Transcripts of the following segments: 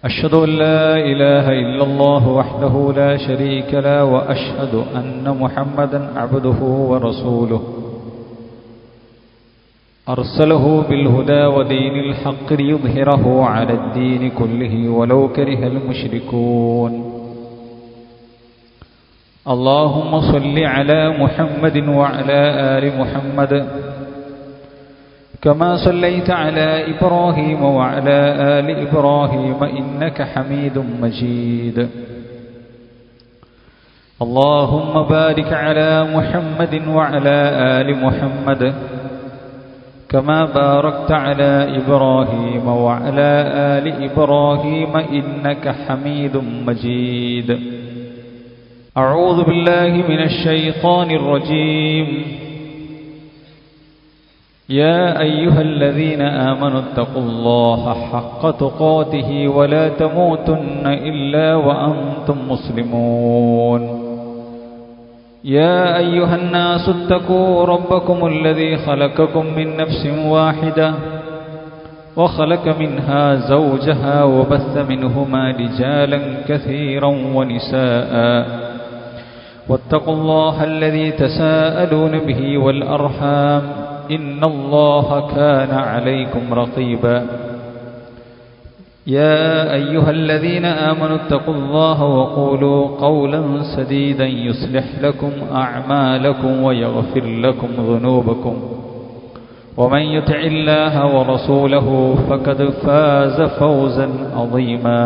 أشهد أن لا إله إلا الله وحده لا شريك له وأشهد أن محمدا عبده ورسوله أرسله بالهدى ودين الحق ليظهره على الدين كله ولو كره المشركون اللهم صل على محمد وعلى آل محمد كما صليت على إبراهيم وعلى آل إبراهيم إنك حميد مجيد اللهم بارك على محمد وعلى آل محمد كما باركت على إبراهيم وعلى آل إبراهيم إنك حميد مجيد أعوذ بالله من الشيطان الرجيم يا أيها الذين آمنوا اتقوا الله حق تقاته ولا تموتن إلا وأنتم مسلمون يا أيها الناس اتقوا ربكم الذي خلقكم من نفس واحدة وخلق منها زوجها وبث منهما رجالا كثيرا ونساء واتقوا الله الذي تساءلون به والأرحام إن الله كان عليكم رقيبا يا أيها الذين آمنوا اتقوا الله وقولوا قولا سديدا يصلح لكم أعمالكم ويغفر لكم ذنوبكم ومن يطع الله ورسوله فقد فاز فوزا عظيما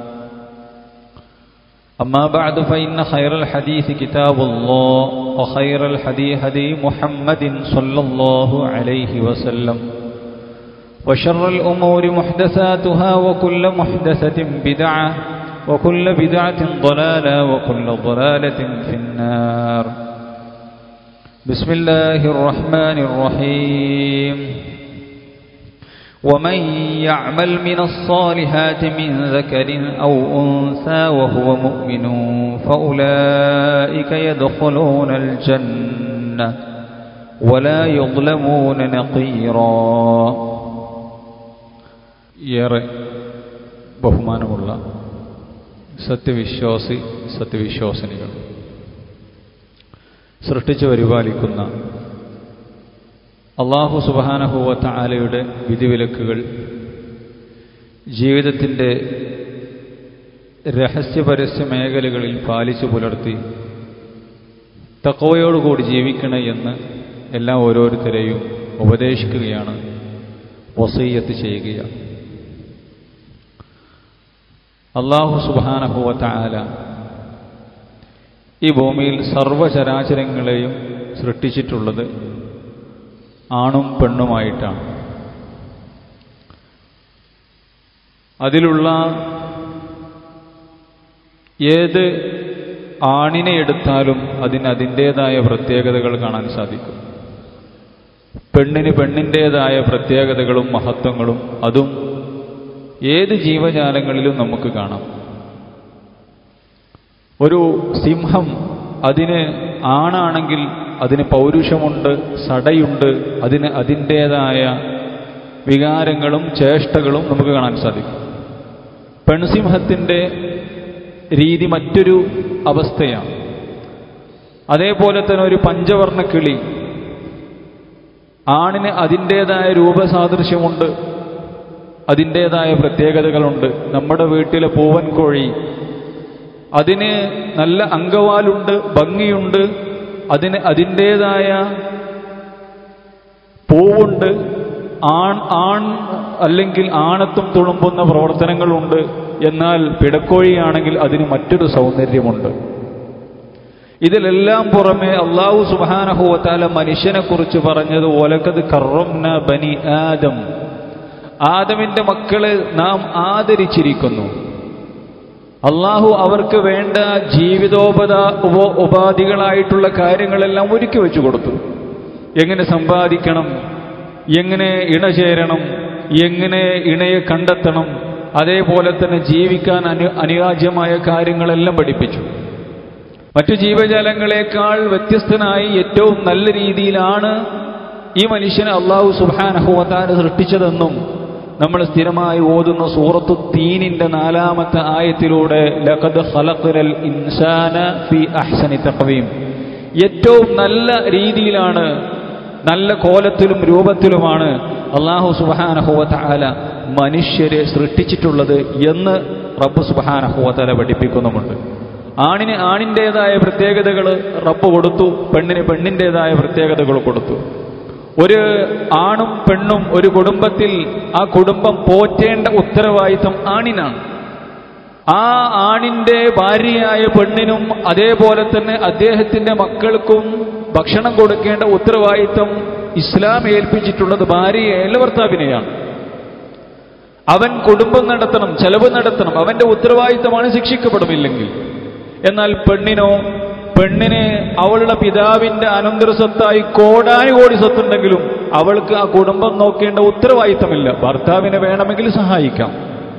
أما بعد فإن خير الحديث كتاب الله وخير الهدي هدي محمد صلى الله عليه وسلم وشر الأمور محدثاتها وكل محدثة بدعة وكل بدعة ضلالة وكل ضلالة في النار بسم الله الرحمن الرحيم ومن يعمل من الصالحات من ذكر أو أنثى وهو مؤمن فأولئك يدخلون الجنة ولا يظلمون نقيرا ഏറെ ബഹുമാനമുള്ള സത്യവിശ്വാസിനികൾ, സൃഷ്ടിച്ചു പരിപാലിക്കുന്ന അല്ലാഹു സുബ്ഹാനഹു വ തആലയുടെ വിധിവിലക്കുകൾ ജീവിതത്തിൻ്റെ രഹസ്യപരസ്യ മേഖലകളിൽ പാലിച്ചു പുലർത്തി തഖ്വയോടുകൂടി ജീവിക്കണേ എന്ന് എല്ലാ ഓരോരുത്തരെയും ഉപദേശിക്കുകയാണ്, വസിയ്യത്ത് ചെയ്യുകയാണ്. അല്ലാഹു സുബ്ഹാനഹു വ തആല ഈ ഭൂമിയിൽ സർവ്വചരാചരങ്ങളെയും സൃഷ്ടിച്ചിട്ടുള്ളത് ആണും പെണ്ണുമായിട്ടാണ്. അതിലുള്ള ഏത് ആണിനെ എടുത്താലും അതിന് അതിൻ്റേതായ പ്രത്യേകതകൾ കാണാൻ സാധിക്കും. പെണ്ണിന് പെണ്ണിൻ്റേതായ പ്രത്യേകതകളും മഹത്വങ്ങളും അതും ഏത് ജീവജാലങ്ങളിലും നമുക്ക് കാണാം. ഒരു സിംഹം അതിന് ആണാണെങ്കിൽ അതിന് പൗരുഷമുണ്ട്, സടയുണ്ട്, അതിന് അതിൻ്റേതായ വികാരങ്ങളും ചേഷ്ടകളും നമുക്ക് കാണാൻ സാധിക്കും. പെൺസിംഹത്തിൻ്റെ രീതി മറ്റൊരു അവസ്ഥയാണ്. അതേപോലെ തന്നെ ഒരു പഞ്ചവർണ്ണ കിളി, ആണിന് അതിൻ്റേതായ രൂപസാദൃശ്യമുണ്ട്, അതിൻ്റേതായ പ്രത്യേകതകളുണ്ട്. നമ്മുടെ വീട്ടിലെ പൂവൻ കോഴി, അതിന് നല്ല അങ്കവാലുണ്ട്, ഭംഗിയുണ്ട്, അതിന് അതിൻ്റേതായ പൂവുണ്ട്, ആൺ അല്ലെങ്കിൽ ആണത്വം തുളുമ്പുന്ന പ്രവർത്തനങ്ങളുണ്ട്. എന്നാൽ പിടക്കോഴിയാണെങ്കിൽ അതിന് മറ്റൊരു സൗന്ദര്യമുണ്ട്. ഇതിലെല്ലാം പുറമെ അല്ലാഹു സുബ്ഹാനഹു വ തആല മനുഷ്യനെ കുറിച്ച് പറഞ്ഞത് വലഖദ് കറംന ബനി ആദം, ആദമിന്റെ മക്കളെ നാം ആദരിച്ചിരിക്കുന്നു. അല്ലാഹു അവർക്ക് വേണ്ട ഉപാധികളായിട്ടുള്ള കാര്യങ്ങളെല്ലാം ഒരുക്കി വെച്ചു കൊടുത്തു. എങ്ങനെ സമ്പാദിക്കണം, എങ്ങനെ ഇണചേരണം, എങ്ങനെ ഇണയെ കണ്ടെത്തണം, അതേപോലെ തന്നെ ജീവിക്കാൻ അനുയോജ്യമായ കാര്യങ്ങളെല്ലാം പഠിപ്പിച്ചു. മറ്റു ജീവജാലങ്ങളെക്കാൾ വ്യത്യസ്തനായി ഏറ്റവും നല്ല രീതിയിലാണ് ഈ മനുഷ്യനെ അല്ലാഹു സുബ്ഹാനഹു വ തആല സൃഷ്ടിച്ചതെന്നും നമ്മൾ സ്ഥിരമായി ഓതുന്ന സൂറത്തു തീനിന്റെ 4-ാമത്തെ ആയത്തിലൂടെ ലഖദ് ഖലഖനൽ ഇൻസാന ഫീ അഹ്സനി തഖ്വീം, ഏറ്റവും നല്ല രീതിയിലാണ്, നല്ല കോലത്തിലും രൂപത്തിലുമാണ് അല്ലാഹു സുബ്ഹാനഹു വ തആല മനുഷ്യരെ സൃഷ്ടിച്ചിട്ടുള്ളത് എന്ന് റബ്ബ് സുബ്ഹാനഹു വ തആല പഠിപ്പിക്കുന്നുമുണ്ട്. ആണിന് ആണിൻ്റെതായ പ്രത്യേകതകൾ റബ്ബ് കൊടുത്തു, പെണ്ണിന് പെണ്ണിൻ്റെതായ പ്രത്യേകതകൾ കൊടുത്തു. ഒരു ആണും പെണ്ണും ഒരു കുടുംബത്തിൽ ആ കുടുംബം പോറ്റേണ്ട ഉത്തരവാദിത്തം ആണിനാണ്. ആ ആണിന്റെ ഭാര്യയായ പെണ്ണിനും അതേപോലെ തന്നെ അദ്ദേഹത്തിന്റെ മക്കൾക്കും ഭക്ഷണം കൊടുക്കേണ്ട ഉത്തരവാദിത്തം ഇസ്ലാം ഏൽപ്പിച്ചിട്ടുള്ളത് ഭാര്യയല്ല ഭർത്താവിനെയാണ്. അവൻ കുടുംബം നടത്തണം, ചെലവ് നടത്തണം, അവന്റെ ഉത്തരവാദിത്തമാണ്, ശിക്ഷിക്കപ്പെടുമില്ലെങ്കിൽ. എന്നാൽ പെണ്ണിന് അവളുടെ പിതാവിന്റെ അനന്തര സ്വത്തായി കോടാനുകോടി സ്വത്തുണ്ടെങ്കിലും അവൾക്ക് ആ കുടുംബം നോക്കേണ്ട ഉത്തരവാദിത്തമില്ല. ഭർത്താവിനെ വേണമെങ്കിൽ സഹായിക്കാം.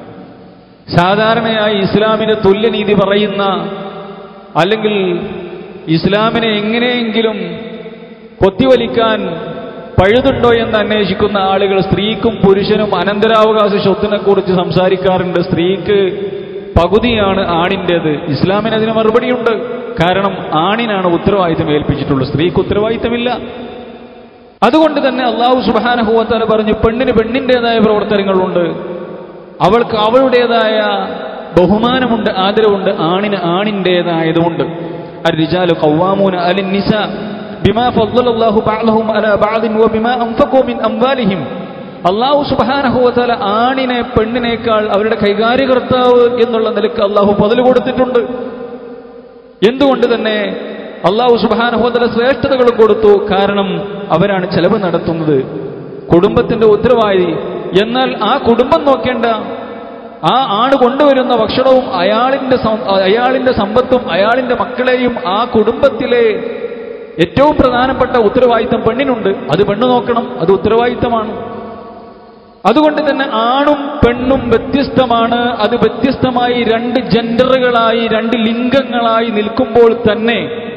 സാധാരണയായി ഇസ്ലാമിന്റെ തുല്യനീതി പറയുന്ന, അല്ലെങ്കിൽ ഇസ്ലാമിനെ എങ്ങനെയെങ്കിലും കൊത്തിവലിക്കാൻ പഴുതുണ്ടോ എന്ന് അന്വേഷിക്കുന്ന ആളുകൾ സ്ത്രീക്കും പുരുഷനും അനന്തരാവകാശ സ്വത്തിനെ കുറിച്ച് സംസാരിക്കാറുണ്ട്. സ്ത്രീക്ക് പകുതിയാണ് ആണിൻ്റേത്. ഇസ്ലാമിന് അതിന് മറുപടിയുണ്ട്. കാരണം ആണിനാണ് ഉത്തരവാദിത്തം ഏൽപ്പിച്ചിട്ടുള്ളത്, സ്ത്രീക്ക് ഉത്തരവാദിത്തമില്ല. അതുകൊണ്ട് തന്നെ അല്ലാഹു സുബ്ഹാനഹു വ തആല പറഞ്ഞു, പെണ്ണിന് പെണ്ണിൻ്റെതായ പ്രവർത്തനങ്ങളുണ്ട്, അവൾക്ക് അവളുടേതായ ബഹുമാനമുണ്ട്, ആദരവുണ്ട്. ആണിന് ആണിൻ്റെതായതുമുണ്ട്. അർരിജാലു ഖവ്വാമൂന അലൻ നിസാ ബിമാ ഫദ്ദലല്ലാഹു ബഅദഹും അലാ ബഅദിൻ വബിമാ അൻഫഖൂ മിൻ അംവാലിഹിം. അല്ലാഹു സുബ്ഹാനഹു വ തആല ആണിനെ പെണ്ണിനേക്കാൾ അവരുടെ കൈകാര്യകർത്താവ് എന്നുള്ള നിലക്ക് അല്ലാഹു പദവി കൊടുത്തിട്ടുണ്ട്. എന്തുകൊണ്ട് തന്നെ അല്ലാഹു സുബ്ഹാനഹു വ തആല ശ്രേഷ്ഠതകളും കൊടുത്തു. കാരണം അവരാണ് ചെലവ് നടത്തുന്നത്, കുടുംബത്തിന്റെ ഉത്തരവാദി. എന്നാൽ ആ കുടുംബം നോക്കേണ്ട, ആ ആണ് കൊണ്ടുവരുന്ന ഭക്ഷണവും അയാളിന്റെ സമ്പത്തും അയാളിന്റെ മക്കളെയും ആ കുടുംബത്തിലെ ഏറ്റവും പ്രധാനപ്പെട്ട ഉത്തരവാദിത്തം പെണ്ണിനുണ്ട്. അത് പെണ്ണ് നോക്കണം, അത് ഉത്തരവാദിത്തമാണ്. അതുകൊണ്ട് തന്നെ ആണും പെണ്ണും വ്യത്യസ്തമാണ്. അത് വ്യത്യസ്തമായി 2 ജെൻഡറുകളായി, 2 ലിംഗങ്ങളായി നിൽക്കുമ്പോൾ തന്നെ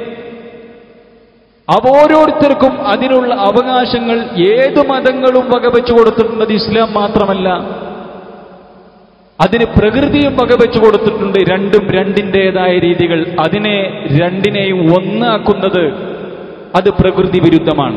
ഓരോരുത്തർക്കും അതിനുള്ള അവകാശങ്ങൾ ഏതു മതങ്ങളും വകവെച്ചു കൊടുത്തിട്ടുണ്ട്. ഇസ്ലാം മാത്രമല്ല, അതിന് പ്രകൃതിയും വകവെച്ചു കൊടുത്തിട്ടുണ്ട്. രണ്ടും രണ്ടിൻ്റെതായ രീതികൾ. അതിനെ രണ്ടിനെയും ഒന്നാക്കുന്നത് അത് പ്രകൃതി വിരുദ്ധമാണ്.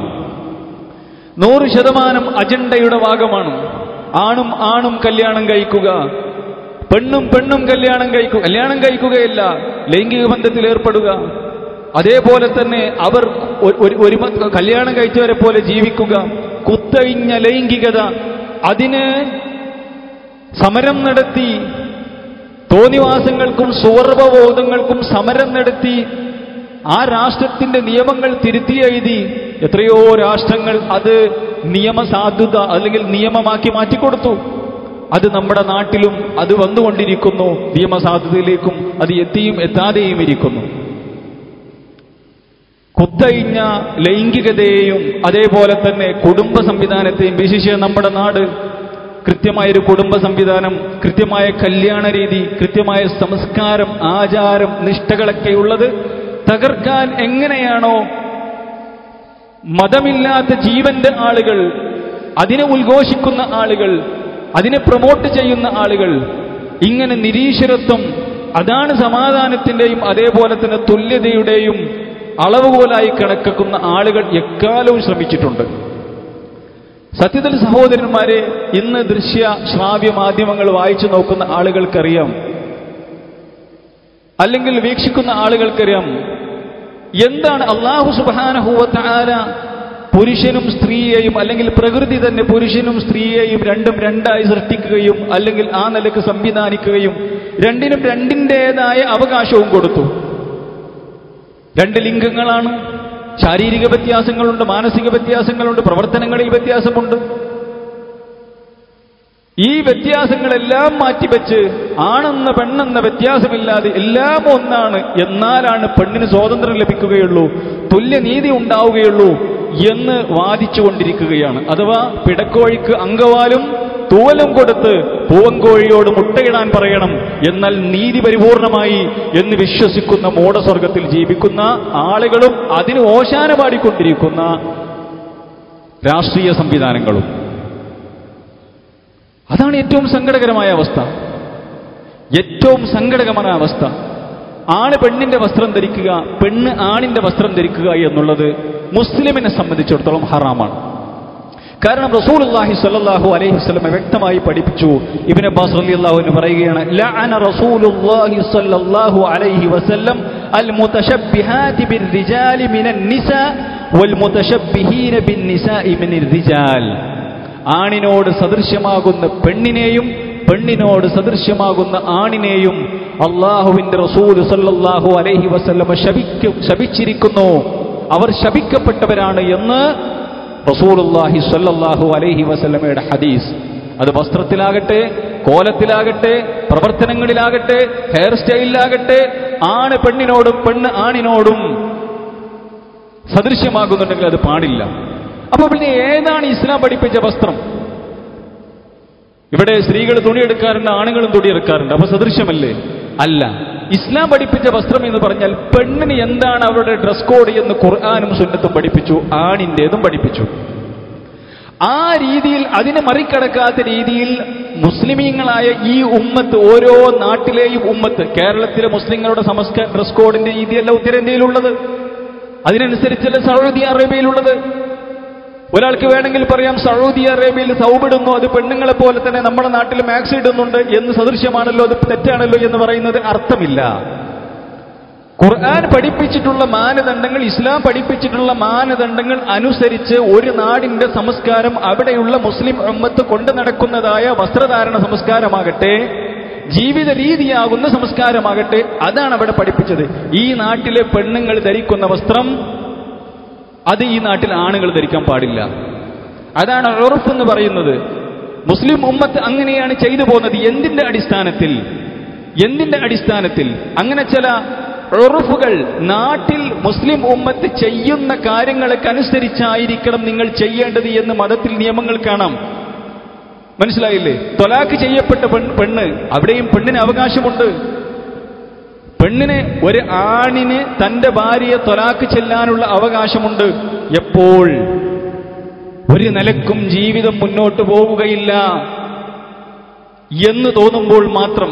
100% അജണ്ടയുടെ ഭാഗമാണ്. ആണും ആണും കല്യാണം കഴിക്കുക, പെണ്ണും പെണ്ണും കല്യാണം കഴിക്കുകയല്ല, ലൈംഗിക ബന്ധത്തിൽ ഏർപ്പെടുക. അതേപോലെ തന്നെ അവർ ഒരു കല്യാണം കഴിച്ചവരെ പോലെ ജീവിക്കുക. കുത്തഴിഞ്ഞ ലൈംഗികത, അതിന് സമരം നടത്തി, തോന്നിവാസങ്ങൾക്കും സുവർബോധങ്ങൾക്കും സമരം നടത്തി ആ രാഷ്ട്രത്തിന്റെ നിയമങ്ങൾ തിരുത്തിയെഴുതി എത്രയോ രാഷ്ട്രങ്ങൾ അത് നിയമസാധുത അല്ലെങ്കിൽ നിയമമാക്കി മാറ്റിക്കൊടുത്തു. അത് നമ്മുടെ നാട്ടിലും അത് വന്നുകൊണ്ടിരിക്കുന്നു. നിയമസാധുതയിലേക്കും അത് എത്തിയും എത്താതെയും ഇരിക്കുന്നു. കുത്തഴിഞ്ഞ ലൈംഗികതയെയും അതേപോലെ തന്നെ കുടുംബ സംവിധാനത്തെയും, വിശേഷിച്ച് നമ്മുടെ നാട് കൃത്യമായൊരു കുടുംബ സംവിധാനം, കൃത്യമായ കല്യാണ രീതി, കൃത്യമായ സംസ്കാരം, ആചാരം, നിഷ്ഠകളൊക്കെയുള്ളത് തകർക്കാൻ എങ്ങനെയാണോ മതമില്ലാത്ത ജീവന്റെ ആളുകൾ, അതിനെ ഉദ്ഘോഷിക്കുന്ന ആളുകൾ, അതിനെ പ്രൊമോട്ട് ചെയ്യുന്ന ആളുകൾ, ഇങ്ങനെ നിരീശ്വരത്വം, അതാണ് സമാധാനത്തിന്റെയും അതേപോലെ തന്നെ തുല്യതയുടെയും അളവുകോലായി കണക്കാക്കുന്ന ആളുകൾ എക്കാലവും ശ്രമിച്ചിട്ടുണ്ട്. സത്യത്തിൽ സഹോദരന്മാരെ, ഇന്ന് ദൃശ്യ ശ്രാവ്യ മാധ്യമങ്ങൾ വായിച്ചു നോക്കുന്ന ആളുകൾക്കറിയാം, അല്ലെങ്കിൽ വീക്ഷിക്കുന്ന ആളുകൾക്കറിയാം എന്താണ് അല്ലാഹു സുബ്ഹാനഹു വ തആല പുരുഷനും സ്ത്രീയെയും, അല്ലെങ്കിൽ പ്രകൃതി തന്നെ പുരുഷനും സ്ത്രീയെയും രണ്ടും രണ്ടായി സൃഷ്ടിക്കുകയും അല്ലെങ്കിൽ ആ നിലക്ക് സംവിധാനിക്കുകയും രണ്ടിനും രണ്ടിൻ്റെതായ അവകാശവും കൊടുത്തു. 2 ലിംഗങ്ങളാണ്. ശാരീരിക വ്യത്യാസങ്ങളുണ്ട്, മാനസിക വ്യത്യാസങ്ങളുണ്ട്, പ്രവർത്തനങ്ങളിൽ വ്യത്യാസമുണ്ട്. ഈ വ്യത്യാസങ്ങളെല്ലാം മാറ്റിവെച്ച് ആണെന്ന പെണ്ണെന്ന വ്യത്യാസമില്ലാതെ എല്ലാം ഒന്നാണ്, എന്നാലാണ് പെണ്ണിന് സ്വാതന്ത്ര്യം ലഭിക്കുകയുള്ളൂ, തുല്യനീതി ഉണ്ടാവുകയുള്ളൂ എന്ന് വാദിച്ചുകൊണ്ടിരിക്കുകയാണ്. അഥവാ പിടക്കോഴിക്ക് അങ്കവാലും തൂവലും കൊടുത്ത് പൂവൻകോഴിയോട് മുട്ടയിടാൻ പറയണം, എന്നാൽ നീതി പരിപൂർണമായി എന്ന് വിശ്വസിക്കുന്ന മൂഢസ്വർഗത്തിൽ ജീവിക്കുന്ന ആളുകളും അതിന് ഓശാന പാടിക്കൊണ്ടിരിക്കുന്ന രാഷ്ട്രീയ സംവിധാനങ്ങളും. അതാണ് ഏറ്റവും സങ്കടകരമായ അവസ്ഥ. ഏറ്റവും സങ്കടകരമായ അവസ്ഥ. ആണ് പെണ്ണിന്റെ വസ്ത്രം ധരിക്കുക, പെണ്ണ് ആണിന്റെ വസ്ത്രം ധരിക്കുക എന്നുള്ളത് മുസ്ലിമിനെ സംബന്ധിച്ചിടത്തോളം ഹറാമാണ്. കാരണം റസൂലുള്ളാഹി സ്വല്ലല്ലാഹു അലൈഹി വസല്ലം വ്യക്തമായി പഠിപ്പിച്ചു. ഇബ്നു അബ്ബാസ് റളിയല്ലാഹു അൻഹു പറയുകയാണ്, ലഅന റസൂലുള്ളാഹി സ്വല്ലല്ലാഹു അലൈഹി വസല്ലം അൽ മുതശബ്ബിഹാതി ബിർരിജാലി മിനൻ നിസാ വൽ മുതശബ്ബിഹീന ബിന്നിസാഇ മിനർ റിജാൽ. ആണിനോട് സദൃശ്യമാകുന്ന പെണ്ണിനെയും പെണ്ണിനോട് സദൃശ്യമാകുന്ന ആണിനെയും അല്ലാഹുവിന്റെ റസൂൽ സ്വല്ലല്ലാഹു അലൈഹി വസല്ലം ശപിച്ചിരിക്കുന്നു. അവർ ശപിക്കപ്പെട്ടവരാണ് എന്ന് റസൂലുള്ളാഹി സ്വല്ലല്ലാഹു അലൈഹി വസല്ലമയുടെ ഹദീസ്. അത് വസ്ത്രത്തിലാകട്ടെ, കോലത്തിലാകട്ടെ, പ്രവർത്തനങ്ങളിലാകട്ടെ, ഹെയർ സ്റ്റൈലിലാകട്ടെ, ആണ് പെണ്ണിനോടും പെണ്ണ് ആണിനോടും സദൃശ്യമാകുന്നുണ്ടെങ്കിൽ അത് പാടില്ല. അപ്പൊ പിന്നെ ഏതാണ് ഇസ്ലാം പഠിപ്പിച്ച വസ്ത്രം? ഇവിടെ സ്ത്രീകൾ തുണിയെടുക്കാറുണ്ട്, ആണുങ്ങളും തുണിയെടുക്കാറുണ്ട്. അപ്പൊ സദൃശ്യമല്ലേ? അല്ല. ഇസ്ലാം പഠിപ്പിച്ച വസ്ത്രം എന്ന് പറഞ്ഞാൽ പെണ്ണിന് എന്താണ് അവരുടെ ഡ്രസ് കോഡ് എന്ന് ഖുർആനും സുന്നത്തും പഠിപ്പിച്ചു, ആണിന്റേതും പഠിപ്പിച്ചു. ആ രീതിയിൽ, അതിനെ മറികടക്കാത്ത രീതിയിൽ മുസ്ലിമീങ്ങളായ ഈ ഉമ്മത്ത്, ഓരോ നാട്ടിലെയും ഉമ്മത്ത്, കേരളത്തിലെ മുസ്ലിങ്ങളുടെ ഡ്രസ് കോഡിന്റെ രീതിയല്ല ഉത്തരേന്ത്യയിലുള്ളത്, അതിനനുസരിച്ചല്ല സൗദി അറേബ്യയിലുള്ളത്. ഒരാൾക്ക് വേണമെങ്കിൽ പറയാം സൗദി അറേബ്യയിൽ സൗബിടുന്നു, അത് പെണ്ണുങ്ങളെ പോലെ തന്നെ നമ്മുടെ നാട്ടിൽ മാക്സ് ഇടുന്നുണ്ട് എന്ന് സദൃശ്യമാണല്ലോ, അത് തെറ്റാണല്ലോ എന്ന് പറയുന്നത് അർത്ഥമില്ല. ഖുർആൻ പഠിപ്പിച്ചിട്ടുള്ള മാനദണ്ഡങ്ങൾ, ഇസ്ലാം പഠിപ്പിച്ചിട്ടുള്ള മാനദണ്ഡങ്ങൾ അനുസരിച്ച് ഒരു നാടിന്റെ സംസ്കാരം, അവിടെയുള്ള മുസ്ലിം ഉമ്മത്ത് കൊണ്ടു നടക്കുന്നതായ വസ്ത്രധാരണ സംസ്കാരമാകട്ടെ, ജീവിത രീതിയാകുന്ന സംസ്കാരമാകട്ടെ, അതാണ് അവിടെ പഠിപ്പിച്ചത്. ഈ നാട്ടിലെ പെണ്ണുങ്ങൾ ധരിക്കുന്ന വസ്ത്രം അത് ഈ നാട്ടിൽ ആണുങ്ങൾ ധരിക്കാൻ പാടില്ല. അതാണ് ഉർഫ് എന്ന് പറയുന്നത്. മുസ്ലിം ഉമ്മത്ത് അങ്ങനെയാണ് ചെയ്തു പോകുന്നത്. എന്തിന്റെ അടിസ്ഥാനത്തിൽ അങ്ങനെ ചില ഉർഫുകൾ നാട്ടിൽ മുസ്ലിം ഉമ്മത്ത് ചെയ്യുന്ന കാര്യങ്ങൾക്കനുസരിച്ചായിരിക്കണം നിങ്ങൾ ചെയ്യേണ്ടത് എന്ന് മതത്തിൽ നിയമങ്ങൾ കാണാം. മനസ്സിലായില്ലേ? ത്വലാഖ് ചെയ്യപ്പെട്ട പെണ്ണ്, അവിടെയും പെണ്ണിന് അവകാശമുണ്ട്. പെണ്ണിന്, ഒരു ആണിന് തന്റെ ഭാര്യയെ ത്വലാഖ് ചെല്ലാനുള്ള അവകാശമുണ്ട്. എപ്പോൾ? ഒരു നിലക്കും ജീവിതം മുന്നോട്ട് പോവുകയില്ല എന്ന് തോന്നുമ്പോൾ മാത്രം.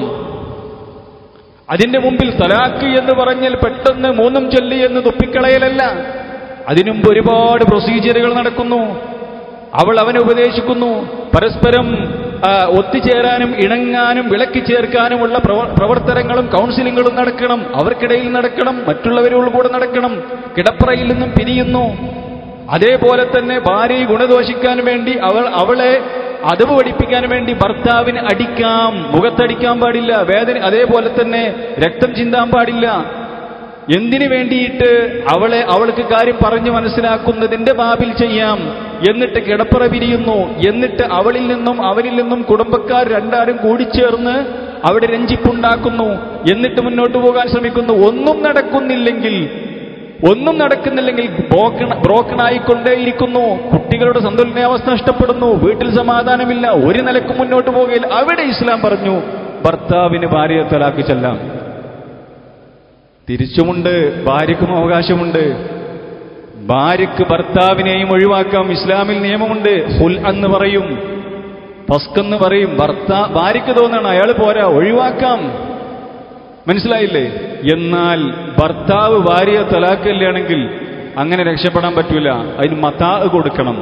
അതിന്റെ മുമ്പിൽ തലാഖ് എന്ന് പറഞ്ഞാൽ പെട്ടെന്ന് മൂന്നും ചൊല്ലി എന്ന് തുപ്പിക്കളയലല്ല. അതിനുമുമ്പ് ഒരുപാട് പ്രൊസീജിയറുകൾ നടക്കുന്നു. അവൾ അവനെ ഉപദേശിക്കുന്നു. പരസ്പരം ഒത്തുചേരാനും ഇണങ്ങാനും വിളക്കി ചേർക്കാനുമുള്ള പ്രവർത്തനങ്ങളും കൗൺസിലിങ്ങുകളും നടക്കണം. അവർക്കിടയിൽ നടക്കണം, മറ്റുള്ളവരോട് കൂടെ നടക്കണം. കിടപ്പറയിൽ നിന്നും പിരിയുന്നു. അതേപോലെ തന്നെ ഭാര്യയെ ഗുണദോഷിക്കാൻ വേണ്ടി അവളെ അതവ് പഠിപ്പിക്കാൻ വേണ്ടി ഭർത്താവിന് അടിക്കാം, മുഖത്തടിക്കാൻ പാടില്ല, വേദന, അതേപോലെ തന്നെ രക്തം ചിന്താൻ പാടില്ല. എന്തിനു വേണ്ടിയിട്ട്? അവൾക്ക് കാര്യം പറഞ്ഞു മനസ്സിലാക്കുന്നതിന്റെ ബാബിൽ ചെയ്യാം. എന്നിട്ട് കിടപ്പറ പിരിയുന്നു. എന്നിട്ട് അവളിൽ നിന്നും അവനിൽ നിന്നും കുടുംബക്കാർ രണ്ടാരും കൂടിച്ചേർന്ന് അവിടെ രഞ്ജിപ്പുണ്ടാക്കുന്നു. എന്നിട്ട് മുന്നോട്ട് പോകാൻ ശ്രമിക്കുന്നു. ഒന്നും നടക്കുന്നില്ലെങ്കിൽ ബ്രോക്കണായിക്കൊണ്ടേയിരിക്കുന്നു. കുട്ടികളുടെ സന്തുലനാവസ്ഥ നഷ്ടപ്പെടുന്നു. വീട്ടിൽ സമാധാനമില്ല. ഒരു നിലക്കും മുന്നോട്ട് പോകുകയില്ല. അവിടെ ഇസ്ലാം പറഞ്ഞു ഭർത്താവിന് ഭാര്യയെ തലാഖ് ചെല്ലാം. തിരിച്ചുമുണ്ട്, ഭാര്യക്കും അവകാശമുണ്ട്. ഭാര്യക്ക് ഭർത്താവിനെയും ഒഴിവാക്കാം. ഇസ്ലാമിൽ നിയമമുണ്ട്. ഹുൽ എന്ന് പറയും, ഫസ്ക് എന്ന് പറയും. ഭാര്യക്ക് തോന്നണം അയാൾ പോരാ, ഒഴിവാക്കാം. മനസ്സിലായില്ലേ? എന്നാൽ ഭർത്താവ് ഭാര്യയെ തലാഖ് ചെല്ലുകയാണെങ്കിൽ അങ്ങനെ രക്ഷപ്പെടാൻ പറ്റൂല. അതിന് മതാ കൊടുക്കണം.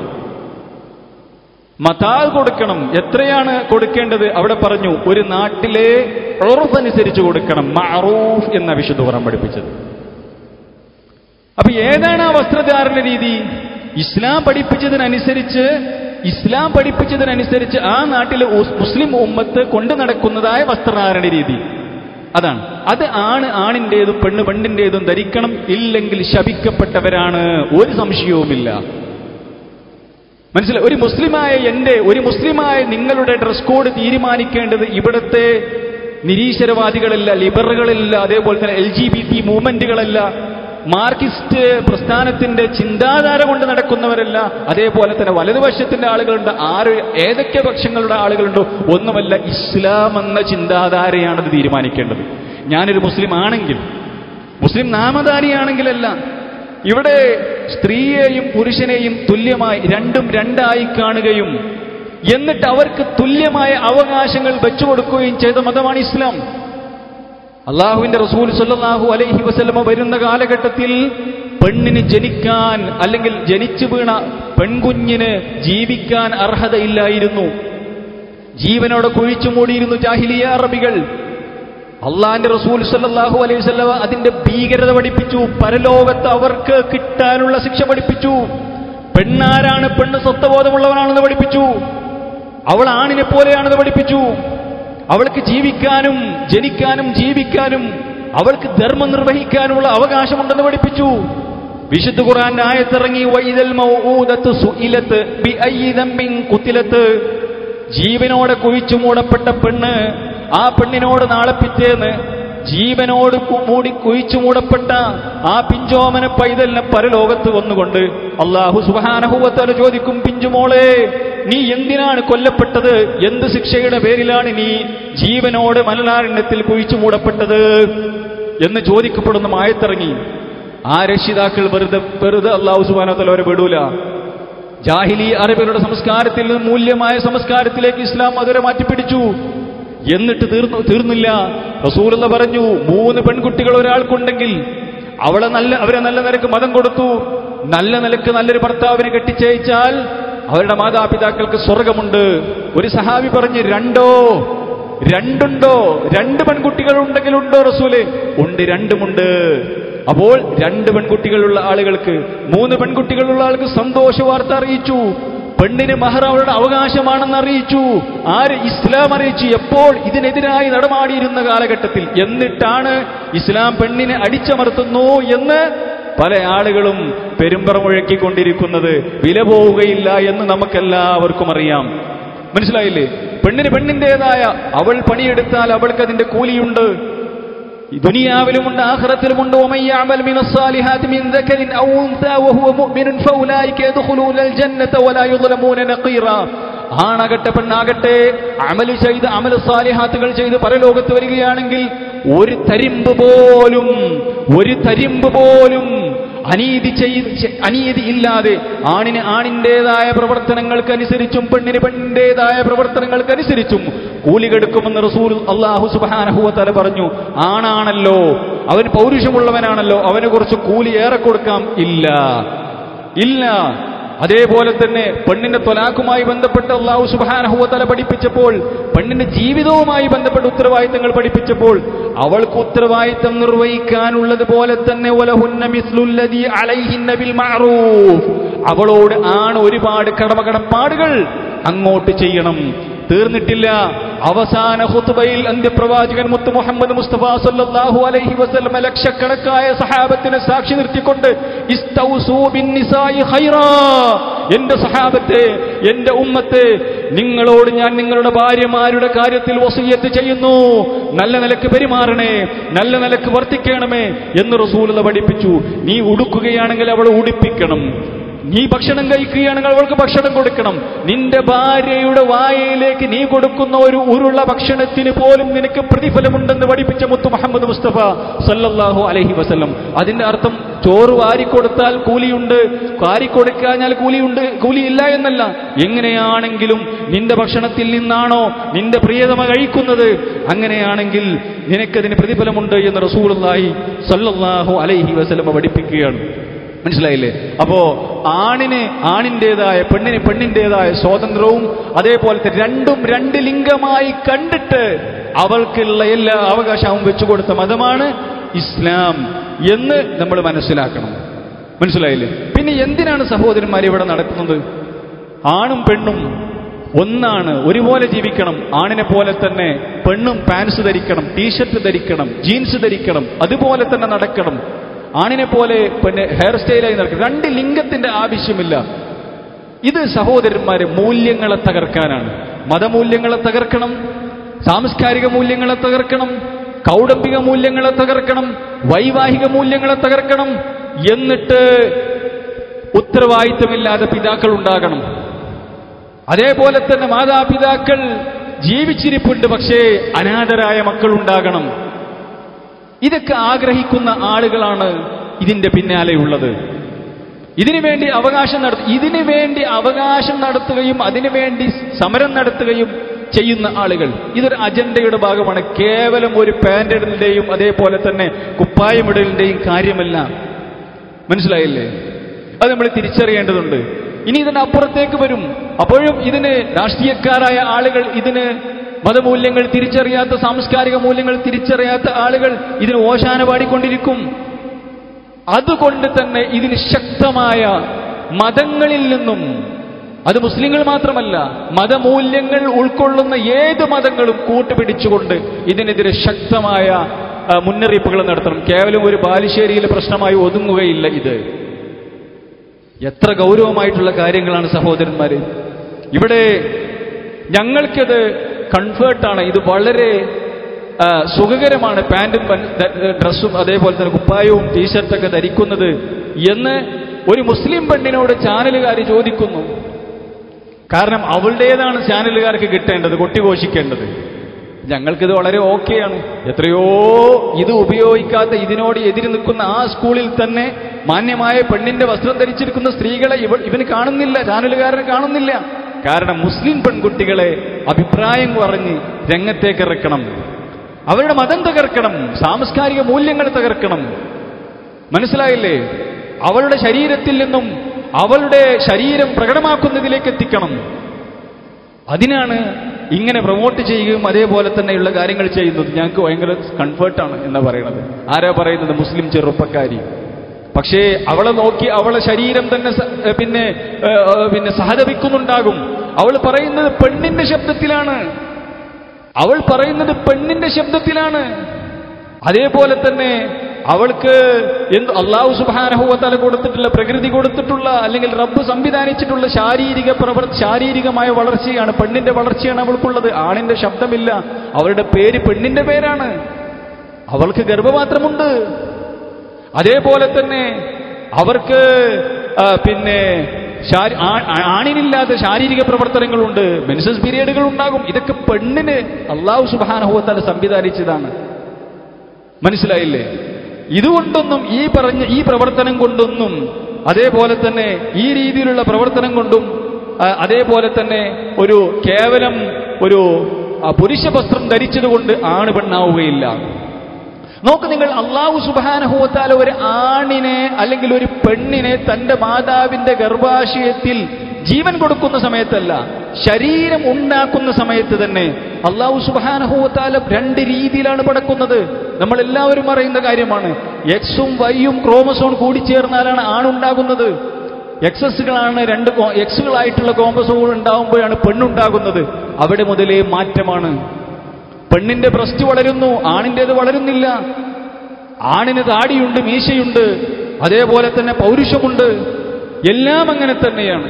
എത്രയാണ് കൊടുക്കേണ്ടത്? അവിടെ പറഞ്ഞു, ഒരു നാട്ടിലെ ഉർഫ് അനുസരിച്ച് കൊടുക്കണം. മഅറൂഫ് എന്ന വിശുദ്ധ ഖുർആൻ പഠിപ്പിച്ചത്. അപ്പൊ ഏതാണ് ആ വസ്ത്രധാരണ രീതി? ഇസ്ലാം പഠിപ്പിച്ചതിനനുസരിച്ച് ആ നാട്ടിലെ മുസ്ലിം ഉമ്മത്ത് കൊണ്ടു നടക്കുന്നതായ വസ്ത്രധാരണ രീതി അതാണ്. അത് ആണിന്റേതും പെണ്ണിന്റേതും ധരിക്കണം. ഇല്ലെങ്കിൽ ശപിക്കപ്പെട്ടവരാണ്, ഒരു സംശയവുമില്ല. മനസ്സിലായി? ഒരു മുസ്ലിമായ നിങ്ങളുടെ ഡ്രസ് കോഡ് തീരുമാനിക്കേണ്ടത് ഇവിടുത്തെ നിരീശ്വരവാദികളല്ല, ലിബറലുകളല്ല, അതേപോലെ തന്നെ LGBT മൂവ്മെന്റുകളല്ല, മാർക്സിസ്റ്റ് പ്രസ്ഥാനത്തിന്റെ ചിന്താധാര കൊണ്ട് നടക്കുന്നവരല്ല, അതേപോലെ തന്നെ വലതുപക്ഷത്തിന്റെ ആളുകളുണ്ട്, ഏതൊക്കെ പക്ഷങ്ങളുടെ ആളുകളുണ്ടോ, ഒന്നുമല്ല. ഇസ്ലാം എന്ന ചിന്താധാരയാണത് തീരുമാനിക്കേണ്ടത്. ഞാനൊരു മുസ്ലിം ആണെങ്കിൽ, മുസ്ലിം നാമധാരിയാണെങ്കിലല്ല. ഇവിടെ സ്ത്രീയെയും പുരുഷനെയും തുല്യമായി രണ്ടും രണ്ടായി കാണുകയും എന്നിട്ട് അവർക്ക് തുല്യമായ അവകാശങ്ങൾ വെച്ചുകൊടുക്കുകയും ചെയ്ത മതമാണ് ഇസ്ലാം. അള്ളാഹുവിന്റെ റസൂൽ സല്ലല്ലാഹു അലൈഹി വസല്ലമ വരുന്ന കാലഘട്ടത്തിൽ പെണ്ണിന് ജനിക്കാൻ, അല്ലെങ്കിൽ ജനിച്ചു വീണ പെൺകുഞ്ഞിന് ജീവിക്കാൻ അർഹതയില്ലായിരുന്നു. ജീവനോടെ കുഴിച്ചു മൂടിയിരുന്നു ജാഹിലിയ അറബികൾ. അള്ളാഹിന്റെ റസൂൽ സല്ലല്ലാഹു അലൈഹി വസല്ലമ അതിന്റെ ഭീകരത പഠിപ്പിച്ചു. പരലോകത്ത് അവർക്ക് കിട്ടാനുള്ള ശിക്ഷ പഠിപ്പിച്ചു. പെണ്ണാരാണ്, പെണ്ണ് സ്വത്വബോധമുള്ളവനാണെന്ന് പഠിപ്പിച്ചു. അവൾ ആണിനെ പോലെയാണെന്ന് പഠിപ്പിച്ചു. അവൾക്ക് ജീവിക്കാനും ജനിക്കാനും ജീവിക്കാനും അവൾക്ക് ധർമ്മം നിർവഹിക്കാനുള്ള അവകാശമുണ്ടെന്ന് പഠിപ്പിച്ചു. വിശുദ്ധ ഖുർആന്റെ ആയത്തിറങ്ങി, വൈദൽ മൗഊദത്തു സുഇലത്ത് ബിഅയ്യി ദംബിൻ ഖുതിലത്ത്. ജീവനോടെ കുഴിച്ചു മൂടപ്പെട്ട പെണ്ണ്, ആ പെണ്ണിനോട് നാളെ പിറ്റേന്ന് ജീവനോട് മൂടി കുഴിച്ചു മൂടപ്പെട്ട ആ പിഞ്ചോമന പൈതലിനെ പരലോകത്ത് വന്നുകൊണ്ട് അല്ലാഹു സുബ്ഹാനഹു വ തആല ചോദിക്കും, പിഞ്ചുമോളെ, നീ എന്തിനാണ് കൊല്ലപ്പെട്ടത്? എന്ത് ശിക്ഷയുടെ പേരിലാണ് നീ ജീവനോട് മലനാരണ്യത്തിൽ കുഴിച്ചു മൂടപ്പെട്ടത് എന്ന് ചോദിക്കപ്പെടുന്ന ആയത്തിറങ്ങി. ആ രക്ഷിതാക്കൾ വെറുതെ അല്ലാഹു സുബ്ഹാനഹു വ തആല അവരെ വിടൂല. ജാഹിലി അറബികളുടെ സംസ്കാരത്തിൽ നിന്ന് മൂല്യമായ സംസ്കാരത്തിലേക്ക് ഇസ്ലാം അവരെ മാറ്റിപ്പിടിച്ചു. എന്നിട്ട് തീർന്നില്ല. റസൂലുള്ള പറഞ്ഞു, 3 പെൺകുട്ടികൾ ഒരാൾക്കുണ്ടെങ്കിൽ അവരെ നല്ല നിലക്ക് മതം കൊടുത്തു, നല്ല നിലക്ക് നല്ലൊരു ഭർത്താവിനെ കെട്ടിച്ചയച്ചാൽ അവരുടെ മാതാപിതാക്കൾക്ക് സ്വർഗമുണ്ട്. ഒരു സഹാബി പറഞ്ഞു, 2 പെൺകുട്ടികൾ ഉണ്ടെങ്കിലുണ്ടോ റസൂലേ? ഉണ്ട്, 2 അപ്പോൾ 2 പെൺകുട്ടികളുള്ള ആളുകൾക്ക്, 3 പെൺകുട്ടികളുള്ള ആൾക്ക് സന്തോഷ വാർത്ത അറിയിച്ചു. പെണ്ണിന് മഹർ അവരുടെ അവകാശമാണെന്ന് അറിയിച്ചു. ആര്? ഇസ്ലാം അറിയിച്ചു. എപ്പോൾ? ഇതിനെതിരായി നടമാടിയിരുന്ന കാലഘട്ടത്തിൽ. എന്നിട്ടാണ് ഇസ്ലാം പെണ്ണിനെ അടിച്ചമർത്തുന്നു എന്ന് പല ആളുകളും പെരുമ്പറ മുഴക്കിക്കൊണ്ടിരിക്കുന്നത്. വില പോവുകയില്ല എന്ന് നമുക്കെല്ലാവർക്കും അറിയാം. മനസ്സിലായില്ലേ? പെണ്ണിന് പെണ്ണിന്റേതായ, അവൾ പണിയെടുത്താൽ അവൾക്ക് അതിന്റെ കൂലിയുണ്ട്. ദുനിയാവിലുമുണ്ട് ആഖിറത്തിലുമുണ്ട്. വമയ്യഅമൽ മിനസ്സാലിഹാതി മിൻ ദക്കരിൻ ഔ ഉൻസാ വഹുവ മുഅ്മിനുൻ ഫൗലൈക യദ്ഖുലൂനൽ ജന്നത വലാ യുദ്ലമൂന നഖീറ. ആണാകട്ടെ പെണ്ണാകട്ടെ അമല് ചെയ്ത്, അമൽ സാലിഹാത്തുകൾ ചെയ്ത് പരലോകത്ത് വരികയാണെങ്കിൽ ഒരു തരിമ്പ് പോലും അനീതി ഇല്ലാതെ ആണിന് ആണിന്റേതായ പ്രവർത്തനങ്ങൾക്കനുസരിച്ചും പെണ്ണിന് പെണ്ണിന്റേതായ പ്രവർത്തനങ്ങൾക്കനുസരിച്ചും കൂലി കെടുക്കുമെന്ന് റസൂൽ അല്ലാഹു സുബ്ഹാനഹു വ തആല പറഞ്ഞു. ആണാണല്ലോ, അവൻ പൗരുഷമുള്ളവനാണല്ലോ, അവന് കുറച്ച് കൂലി ഏറെ കൊടുക്കാം. ഇല്ല. അതേപോലെ തന്നെ പെണ്ണിന്റെ ത്വലാഖുമായി ബന്ധപ്പെട്ട് അല്ലാഹു സുബ്ഹാനഹു വ തആല പഠിപ്പിച്ചപ്പോൾ, പെണ്ണിന്റെ ജീവിതവുമായി ബന്ധപ്പെട്ട ഉത്തരവാദിത്തങ്ങൾ പഠിപ്പിച്ചപ്പോൾ, അവൾക്ക് ഉത്തരവാദിത്തം നിർവഹിക്കാനുള്ളത് പോലെ തന്നെ വലഹുന്ന മിസ്ലുല്ലദീ അലൈഹിന്ന ബിൽ മഅറൂഫ്, അവളോട് ആണ് ഒരുപാട് കടപ്പാടുകൾ അങ്ങോട്ട് ചെയ്യണം. തീർന്നിട്ടില്ല. അവസാന ഖുത്ബയിൽ അന്ത്യപ്രവാചകൻ മുത്ത് മുഹമ്മദ് മുസ്തഫ സല്ലല്ലാഹു അലൈഹി വസല്ലം ലക്ഷക്കണക്കായ സഹാബത്തിനെ സാക്ഷി നിർത്തിക്കൊണ്ട് ഇസ്തൗസൂ ബിന്നിസായി ഖൈറാ, എന്റെ സഹാബത്തെ, എന്റെ ഉമ്മത്തെ, നിങ്ങളോട് ഞാൻ നിങ്ങളുടെ ഭാര്യമാരുടെ കാര്യത്തിൽ വസിയ്യത്ത് ചെയ്യുന്നു. നല്ല നിലക്ക് പെരുമാറണേ, നല്ല നിലക്ക് വർത്തിക്കണമേ എന്ന് റസൂലുള്ളാഹി പഠിപ്പിച്ചു. നീ ഉടുക്കുകയാണെങ്കിൽ അവളെ ഉടുപ്പിക്കണം. നീ ഭക്ഷണം കഴിക്കുകയാണെങ്കിൽ അവൾക്ക് ഭക്ഷണം കൊടുക്കണം. നിന്റെ ഭാര്യയുടെ വായയിലേക്ക് നീ കൊടുക്കുന്ന ഒരു ഉരുള ഭക്ഷണത്തിന് പോലും നിനക്ക് പ്രതിഫലമുണ്ടെന്ന് പഠിപ്പിച്ച മുത്ത് മുഹമ്മദ് മുസ്തഫ സല്ലല്ലാഹു അലൈഹി വസല്ലം. അതിന്റെ അർത്ഥം ചോറ് വാരിക്കൊടുത്താൽ കൂലിയുണ്ട്, വാരിക്കൊടുക്കാഞ്ഞാൽ കൂലിയില്ല എന്നല്ല. എങ്ങനെയാണെങ്കിലും നിന്റെ ഭക്ഷണത്തിൽ നിന്നാണോ നിന്റെ പ്രിയതമ കഴിക്കുന്നത്, അങ്ങനെയാണെങ്കിൽ നിനക്കതിന് പ്രതിഫലമുണ്ട് എന്ന് റസൂലുള്ളാഹി സല്ലല്ലാഹു അലൈഹി വസല്ലം പഠിപ്പിക്കുകയാണ്. മനസ്സിലായില്ലേ? അപ്പോ ആണിന് ആണിന്റേതായ, പെണ്ണിന് പെണ്ണിന്റേതായ സ്വാതന്ത്ര്യവും, അതേപോലത്തെ രണ്ടും 2 ലിംഗമായി കണ്ടിട്ട് അവൾക്കുള്ള എല്ലാ അവകാശവും വെച്ചുകൊടുത്ത മതമാണ് ഇസ്ലാം എന്ന് നമ്മൾ മനസ്സിലാക്കണം. മനസ്സിലായില്ലേ? പിന്നെ എന്തിനാണ് സഹോദരന്മാർ ഇവിടെ നടക്കുന്നത്? ആണും പെണ്ണും ഒന്നാണ്, ഒരുപോലെ ജീവിക്കണം. ആണിനെ പോലെ തന്നെ പെണ്ണും പാൻസ് ധരിക്കണം, ടീഷർട്ട് ധരിക്കണം, ജീൻസ് ധരിക്കണം, അതുപോലെ തന്നെ നടക്കണം. ആണിനെ പോലെ പിന്നെ ഹെയർ സ്റ്റൈലായി നടക്കണം. 2 ലിംഗത്തിന്റെ ആവശ്യമില്ല. ഇത് സഹോദരന്മാരെ മൂല്യങ്ങളെ തകർക്കാനാണ്. മതമൂല്യങ്ങളെ തകർക്കണം, സാംസ്കാരിക മൂല്യങ്ങളെ തകർക്കണം, കൗടംബിക മൂല്യങ്ങളെ തകർക്കണം, വൈവാഹിക മൂല്യങ്ങളെ തകർക്കണം. എന്നിട്ട് ഉത്തരവാദിത്തമില്ലാതെ പിതാക്കൾ ഉണ്ടാകണം. അതേപോലെ തന്നെ മാതാപിതാക്കൾ ജീവിച്ചിരിപ്പുണ്ട്, പക്ഷേ അനാഥരായ മക്കൾ ഉണ്ടാകണം. ഇതൊക്കെ ആഗ്രഹിക്കുന്ന ആളുകളാണ് ഇതിന്റെ പിന്നാലെയുള്ളത്. ഇതിനുവേണ്ടി അവകാശം നടത്തുകയും അതിനുവേണ്ടി സമരം നടത്തുകയും ചെയ്യുന്ന ആളുകൾ, ഇതൊരു അജണ്ടയുടെ ഭാഗമാണ്. കേവലം ഒരു പാന്റ് ഇടലിന്റെയും അതേപോലെ തന്നെ കുപ്പായമിടലിന്റെയും കാര്യമല്ല. മനസ്സിലായില്ലേ? അത് നമ്മൾ തിരിച്ചറിയേണ്ടതുണ്ട്. ഇനി ഇതിനപ്പുറത്തേക്ക് വരും. അപ്പോഴും ഇതിന് രാഷ്ട്രീയക്കാരായ ആളുകൾ, ഇതിന് മതമൂല്യങ്ങൾ തിരിച്ചറിയാത്ത, സാംസ്കാരിക മൂല്യങ്ങൾ തിരിച്ചറിയാത്ത ആളുകൾ ഇതിന് ഓശാന പാടിക്കൊണ്ടിരിക്കും. അതുകൊണ്ട് തന്നെ ഇതിന് ശക്തമായ മതങ്ങളിൽ നിന്നും, അത് മുസ്ലിങ്ങൾ മാത്രമല്ല, മതമൂല്യങ്ങൾ ഉൾക്കൊള്ളുന്ന ഏത് മതങ്ങളും കൂട്ടുപിടിച്ചുകൊണ്ട് ഇതിനെതിരെ ശക്തമായ മുന്നറിയിപ്പുകൾ നടത്തണം. കേവലം ഒരു ബാലുശ്ശേരിയിലെ പ്രശ്നമായി ഒതുങ്ങുകയില്ല ഇത്. എത്ര ഗൗരവമായിട്ടുള്ള കാര്യങ്ങളാണ് സഹോദരന്മാരെ. ഇവിടെ ഞങ്ങൾക്കത് കംഫേർട്ടാണ്, ഇത് വളരെ സുഖകരമാണ് പാന്റും ഡ്രസ്സും അതേപോലെ തന്നെ കുപ്പായവും ടീഷർട്ടൊക്കെ ധരിക്കുന്നത് എന്ന് ഒരു മുസ്ലിം പെണ്ണിനോട് ചാനലുകാർ ചോദിക്കുന്നു. കാരണം അവളുടേതാണ് ചാനലുകാർക്ക് കിട്ടേണ്ടത്, കൊട്ടിഘോഷിക്കേണ്ടത്. ഞങ്ങൾക്കിത് വളരെ ഓക്കെയാണ്. എത്രയോ ഇത് ഉപയോഗിക്കാത്ത, ഇതിനോട് എതിര് നിൽക്കുന്ന ആ സ്കൂളിൽ തന്നെ മാന്യമായ പെണ്ണിന്റെ വസ്ത്രം ധരിച്ചിരിക്കുന്ന സ്ത്രീകളെ ഇവന് കാണുന്നില്ല, ചാനലുകാരന് കാണുന്നില്ല. കാരണം മുസ്ലിം പെൺകുട്ടികളെ അഭിപ്രായം പറഞ്ഞ് രംഗത്തേക്ക് ഇറക്കണം, അവരുടെ മതം തകർക്കണം, സാംസ്കാരിക മൂല്യങ്ങൾ തകർക്കണം. മനസ്സിലായില്ലേ? അവളുടെ ശരീരത്തിൽ നിന്നും അവളുടെ ശരീരം പ്രകടമാക്കുന്നതിലേക്ക് എത്തിക്കണം. അതിനാണ് ഇങ്ങനെ പ്രൊമോട്ട് ചെയ്യുകയും അതേപോലെ തന്നെയുള്ള കാര്യങ്ങൾ ചെയ്യുന്നത്. ഞങ്ങൾക്ക് ഭയങ്കര കംഫേർട്ടാണ് എന്നാ പറയുന്നത്. ആരാ പറയുന്നത്? മുസ്ലിം ചെറുപ്പക്കാരി. പക്ഷേ അവളെ നോക്കി അവളെ ശരീരം തന്നെ പിന്നെ സഹതപിക്കുന്നുണ്ടാകും. അവൾ പറയുന്നത് പെണ്ണിന്റെ ശബ്ദത്തിലാണ്, അവൾ പറയുന്നത് പെണ്ണിന്റെ ശബ്ദത്തിലാണ്. അതേപോലെ തന്നെ അവൾക്ക് അല്ലാഹു സുബ്ഹാനഹു വ തആല കൊടുത്തിട്ടുള്ള, പ്രകൃതി കൊടുത്തിട്ടുള്ള, അല്ലെങ്കിൽ റബ്ബ് സംവിധാനിച്ചിട്ടുള്ള ശാരീരികമായ വളർച്ചയാണ്, പെണ്ണിന്റെ വളർച്ചയാണ് അവൾക്കുള്ളത്. ആണിന്റെ ശബ്ദമില്ല. അവളുടെ പേര് പെണ്ണിന്റെ പേരാണ്. അവൾക്ക് ഗർഭപാത്രമുണ്ട്. അതേപോലെ തന്നെ അവർക്ക് ആണിനില്ലാത്ത ശാരീരിക പ്രവർത്തനങ്ങളുണ്ട്, മെൻസസ് പീരിയഡുകൾ ഉണ്ടാകും. ഇതൊക്കെ പെണ്ണിന് അല്ലാഹു സുബ്ഹാനഹു വ തആല സംവിധാനിച്ചതാണ്. മനസ്സിലായില്ലേ? ഇതുകൊണ്ടൊന്നും ഈ പ്രവർത്തനം കൊണ്ടൊന്നും, അതേപോലെ തന്നെ ഈ രീതിയിലുള്ള പ്രവർത്തനം കൊണ്ടും, അതേപോലെ തന്നെ ഒരു കേവലം ഒരു പുരുഷ വസ്ത്രം ധരിച്ചതുകൊണ്ട് ആണ് പെണ്ണാവുകയില്ല. നോക്ക് നിങ്ങൾ, അല്ലാഹു സുബ്ഹാനഹു വ തആല ഒരു ആണിനെ അല്ലെങ്കിൽ ഒരു പെണ്ണിനെ തന്റെ മാതാവിന്റെ ഗർഭാശയത്തിൽ ജീവൻ കൊടുക്കുന്ന സമയത്തല്ല, ശരീരം ഉണ്ടാക്കുന്ന സമയത്ത് തന്നെ അല്ലാഹു സുബ്ഹാനഹു വ തആല രണ്ട് രീതിയിലാണ് പടക്കുന്നത്. നമ്മളെല്ലാവരും അറിയുന്ന കാര്യമാണ്. എക്സും വൈയും ക്രോമസോൺ കൂടിച്ചേർന്നാലാണ് ആണുണ്ടാകുന്നത്. എക്സസുകളാണ് എക്സുകളായിട്ടുള്ള ക്രോമസോൺ ഉണ്ടാകുമ്പോഴാണ് പെണ്ണുണ്ടാകുന്നത്. അവിടെ മുതലേ മാറ്റമാണ്. പെണ്ണിന്റെ ബ്രസ്റ്റ് വളരുന്നു, ആണിൻ്റേത് വളരുന്നില്ല. ആണിന് താടിയുണ്ട്, മീശയുണ്ട്, അതേപോലെ തന്നെ പൗരുഷമുണ്ട്. എല്ലാം അങ്ങനെ തന്നെയാണ്.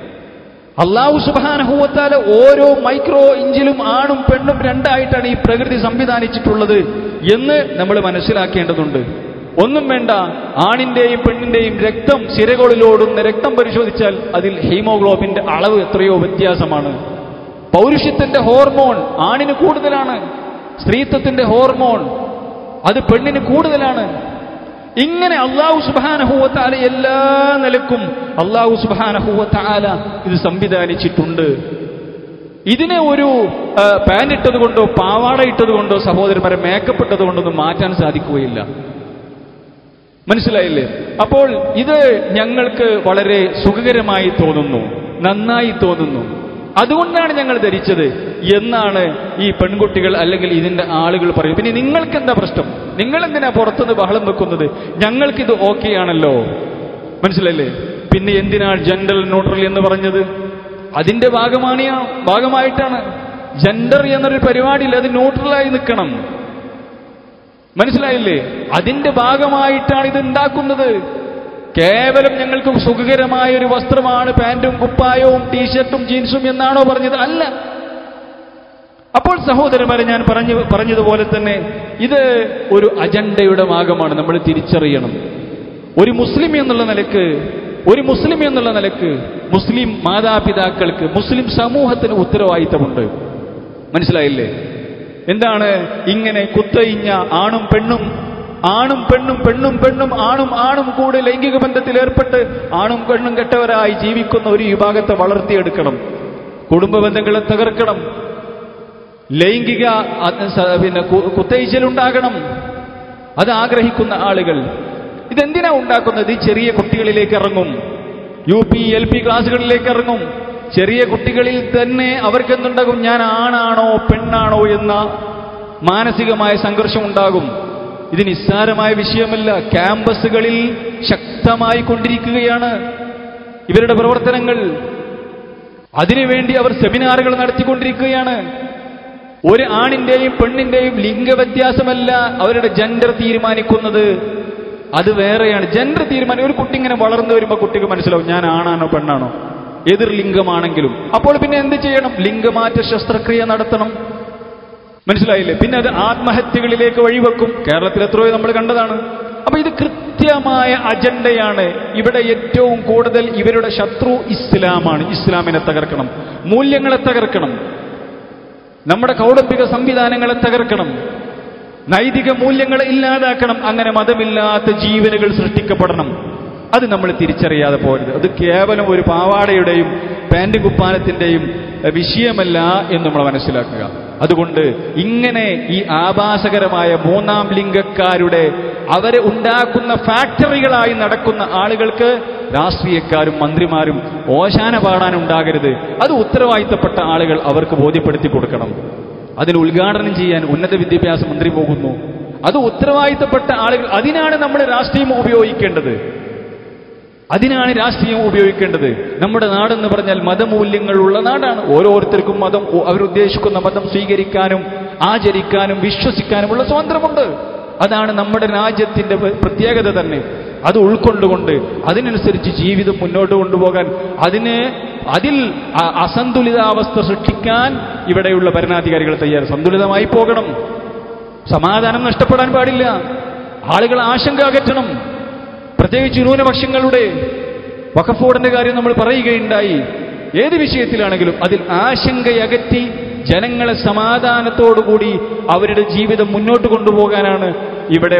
അല്ലാഹു സുബ്ഹാനഹു വ തആല ഓരോ മൈക്രോ ഇഞ്ചിലും ആണും പെണ്ണും രണ്ടായിട്ടാണ് ഈ പ്രകൃതി സംവിധാനിച്ചിട്ടുള്ളത് എന്ന് നമ്മൾ മനസ്സിലാക്കേണ്ടതുണ്ട്. ഒന്നും വേണ്ട, ആണിന്റെയും പെണ്ണിന്റെയും രക്തം, സിരകളിലോടുന്ന രക്തം പരിശോധിച്ചാൽ അതിൽ ഹീമോഗ്ലോബിന്റെ അളവ് എത്രയോ വ്യത്യാസമാണ്. പൗരുഷത്തിന്റെ ഹോർമോൺ ആണിന് കൂടുതലാണ്, സ്ത്രീത്വത്തിന്റെ ഹോർമോൺ അത് പെണ്ണിന് കൂടുതലാണ്. ഇങ്ങനെ അല്ലാഹു സുബ്ഹാനഹു വ തആല എല്ലാ നിലക്കും അല്ലാഹു സുബ്ഹാനഹു വ തആല ഇത് സംവിധാനിച്ചിട്ടുണ്ട്. ഇതിനെ ഒരു പാന്റ് ഇട്ടതുകൊണ്ടോ പാവാട ഇട്ടതുകൊണ്ടോ സഹോദരന്മാരെ മേക്കപ്പ് ഇട്ടതുകൊണ്ടൊന്നും മാറ്റാൻ സാധിക്കുകയില്ല. മനസ്സിലായില്ലേ? അപ്പോൾ ഇത് ഞങ്ങൾക്ക് വളരെ സുഖകരമായി തോന്നുന്നു, നന്നായി തോന്നുന്നു, അതുകൊണ്ടാണ് ഞങ്ങൾ ധരിച്ചത് എന്നാണ് ഈ പെൺകുട്ടികൾ അല്ലെങ്കിൽ ഇതിന്റെ ആളുകൾ പറയും. പിന്നെ നിങ്ങൾക്ക് എന്താ പ്രശ്നം? നിങ്ങൾ എന്തിനാ പുറത്തുനിന്ന് ബഹളം വെക്കുന്നത്? ഞങ്ങൾക്കിത് ഓക്കെയാണല്ലോ. മനസ്സിലല്ലേ? പിന്നെ എന്തിനാണ് ജെൻഡർ ന്യൂട്രൽ എന്ന് പറഞ്ഞത്? അതിന്റെ ഭാഗമായിട്ടാണ്. ജെൻഡർ എന്നൊരു പരിപാടിയിൽ അത് ന്യൂട്രലായി നിൽക്കണം. മനസ്സിലായില്ലേ? അതിന്റെ ഭാഗമായിട്ടാണ് ഇത് ഉണ്ടാക്കുന്നത്. കേവലം ഞങ്ങൾക്ക് സുഖകരമായ ഒരു വസ്ത്രമാണ് പാന്റും കുപ്പായവും ടീഷർട്ടും ജീൻസും എന്നാണോ പറഞ്ഞത്? അല്ല. അപ്പോൾ സഹോദരന്മാരെ, ഞാൻ പറഞ്ഞതുപോലെ തന്നെ ഇത് ഒരു അജണ്ടയുടെ ഭാഗമാണ്. നമ്മൾ തിരിച്ചറിയണം. ഒരു മുസ്ലിം എന്നുള്ള നിലക്ക് മുസ്ലിം മാതാപിതാക്കൾക്ക്, മുസ്ലിം സമൂഹത്തിന് ഉത്തരവാദിത്തമുണ്ട്. മനസ്സിലായില്ലേ? എന്താണ് ഇങ്ങനെ കുത്തയിഞ്ഞ ആണും പെണ്ണും ആണും പെണ്ണും പെണ്ണും പെണ്ണും ആണും ആണും കൂടി ലൈംഗിക ബന്ധത്തിൽ ഏർപ്പെട്ട് ആണും പെണ്ണും കെട്ടവരായി ജീവിക്കുന്ന ഒരു വിഭാഗത്തെ വളർത്തിയെടുക്കണം. കുടുംബ ബന്ധങ്ങളെ തകർക്കണം. ലൈംഗിക കുത്തയിച്ചലുണ്ടാകണം. അത് ആഗ്രഹിക്കുന്ന ആളുകൾ ഇതെന്തിനാ ഉണ്ടാക്കുന്നത്? ചെറിയ കുട്ടികളിലേക്ക് ഇറങ്ങും, UP LP ക്ലാസ്സുകളിലേക്ക് ഇറങ്ങും. ചെറിയ കുട്ടികളിൽ തന്നെ അവർക്കെന്തുണ്ടാകും? ഞാൻ ആണാണോ പെണ്ണാണോ എന്ന മാനസികമായ സംഘർഷം ഉണ്ടാകും. ഇത് നിസ്സാരമായ വിഷയമല്ല. ക്യാമ്പസുകളിൽ ശക്തമായി കൊണ്ടിരിക്കുകയാണ് ഇവരുടെ പ്രവർത്തനങ്ങൾ. അതിനുവേണ്ടി അവർ സെമിനാറുകൾ നടത്തിക്കൊണ്ടിരിക്കുകയാണ്. ഒരു ആണിന്റെയും പെണ്ണിന്റെയും ലിംഗവ്യത്യാസമല്ല അവരുടെ ജെൻഡർ തീരുമാനിക്കുന്നത്, അത് വേറെയാണ്. ജെൻഡർ തീരുമാനം ഒരു കുട്ടി ഇങ്ങനെ വളർന്നു വരുമ്പോൾ കുട്ടിക്ക് മനസ്സിലാവും ഞാൻ ആണാണോ പെണ്ണാണോ, എതിർ ലിംഗമാണെങ്കിലും. അപ്പോൾ പിന്നെ എന്ത് ചെയ്യണം? ലിംഗമാറ്റ ശസ്ത്രക്രിയ നടത്തണം. മനസ്സിലായില്ലേ? പിന്നെ അത് ആത്മഹത്യകളിലേക്ക് വഴിവെക്കും. കേരളത്തിൽ എത്രയോ നമ്മൾ കണ്ടതാണ്. അപ്പൊ ഇത് കൃത്യമായ അജണ്ടയാണ്. ഇവിടെ ഏറ്റവും കൂടുതൽ ഇവരുടെ ശത്രു ഇസ്ലാമാണ്. ഇസ്ലാമിനെ തകർക്കണം, മൂല്യങ്ങളെ തകർക്കണം, നമ്മുടെ കൗടംബിക സംവിധാനങ്ങളെ തകർക്കണം, നൈതിക മൂല്യങ്ങളെ ഇല്ലാതാക്കണം. അങ്ങനെ മതമില്ലാത്ത ജീവനുകൾ സൃഷ്ടിക്കപ്പെടണം. അത് നമ്മൾ തിരിച്ചറിയാതെ പോരുത്. അത് കേവലം ഒരു പാവാടയുടെയും പാന്റ് കുപ്പാനത്തിന്റെയും വിഷയമല്ല എന്ന് നമ്മൾ മനസ്സിലാക്കുക. അതുകൊണ്ട് ഇങ്ങനെ ഈ ആഭാസകരമായ മൂന്നാം ലിംഗക്കാരുടെ അവരെ ഉണ്ടാക്കുന്ന ഫാക്ടറികളായി നടക്കുന്ന ആളുകൾക്ക് രാഷ്ട്രീയക്കാരും മന്ത്രിമാരും ഓശാന പാടാനുണ്ടാകരുത്. അത് ഉത്തരവാദിത്തപ്പെട്ട ആളുകൾ അവർക്ക് ബോധ്യപ്പെടുത്തി കൊടുക്കണം. അതിന് ഉദ്ഘാടനം ചെയ്യാൻ ഉന്നത വിദ്യാഭ്യാസ മന്ത്രി പോകുന്നു. അത് ഉത്തരവാദിത്തപ്പെട്ട ആളുകൾ. അതിനാണ് നമ്മൾ രാഷ്ട്രീയം ഉപയോഗിക്കേണ്ടത്. അതിനാണ് രാഷ്ട്രീയം ഉപയോഗിക്കേണ്ടത്. നമ്മുടെ നാടെന്ന് പറഞ്ഞാൽ മതമൂല്യങ്ങളുള്ള നാടാണ്. ഓരോരുത്തർക്കും മതം, അവരുദ്ദേശിക്കുന്ന മതം സ്വീകരിക്കാനും ആചരിക്കാനും വിശ്വസിക്കാനുമുള്ള സ്വാതന്ത്ര്യമുണ്ട്. അതാണ് നമ്മുടെ രാജ്യത്തിന്റെ പ്രത്യേകത തന്നെ. അത് ഉൾക്കൊണ്ടുകൊണ്ട് അതിനനുസരിച്ച് ജീവിതം മുന്നോട്ട് കൊണ്ടുപോകാൻ, അതിൽ അസന്തുലിതാവസ്ഥ സൃഷ്ടിക്കാൻ ഇവിടെയുള്ള ഭരണാധികാരികൾ തയ്യാറ്. സന്തുലിതമായി പോകണം. സമാധാനം നഷ്ടപ്പെടാൻ പാടില്ല. ആളുകൾ ആശങ്ക അകറ്റണം. പ്രത്യേകിച്ച് ന്യൂനപക്ഷങ്ങളുടെ വഖഫ് ബോർഡിന്റെ കാര്യം നമ്മൾ പറയുകയുണ്ടായി. ഏത് വിഷയത്തിലാണെങ്കിലും അതിൽ ആശങ്കയകറ്റി ജനങ്ങളെ സമാധാനത്തോടുകൂടി അവരുടെ ജീവിതം മുന്നോട്ട് കൊണ്ടുപോകാനാണ് ഇവിടെ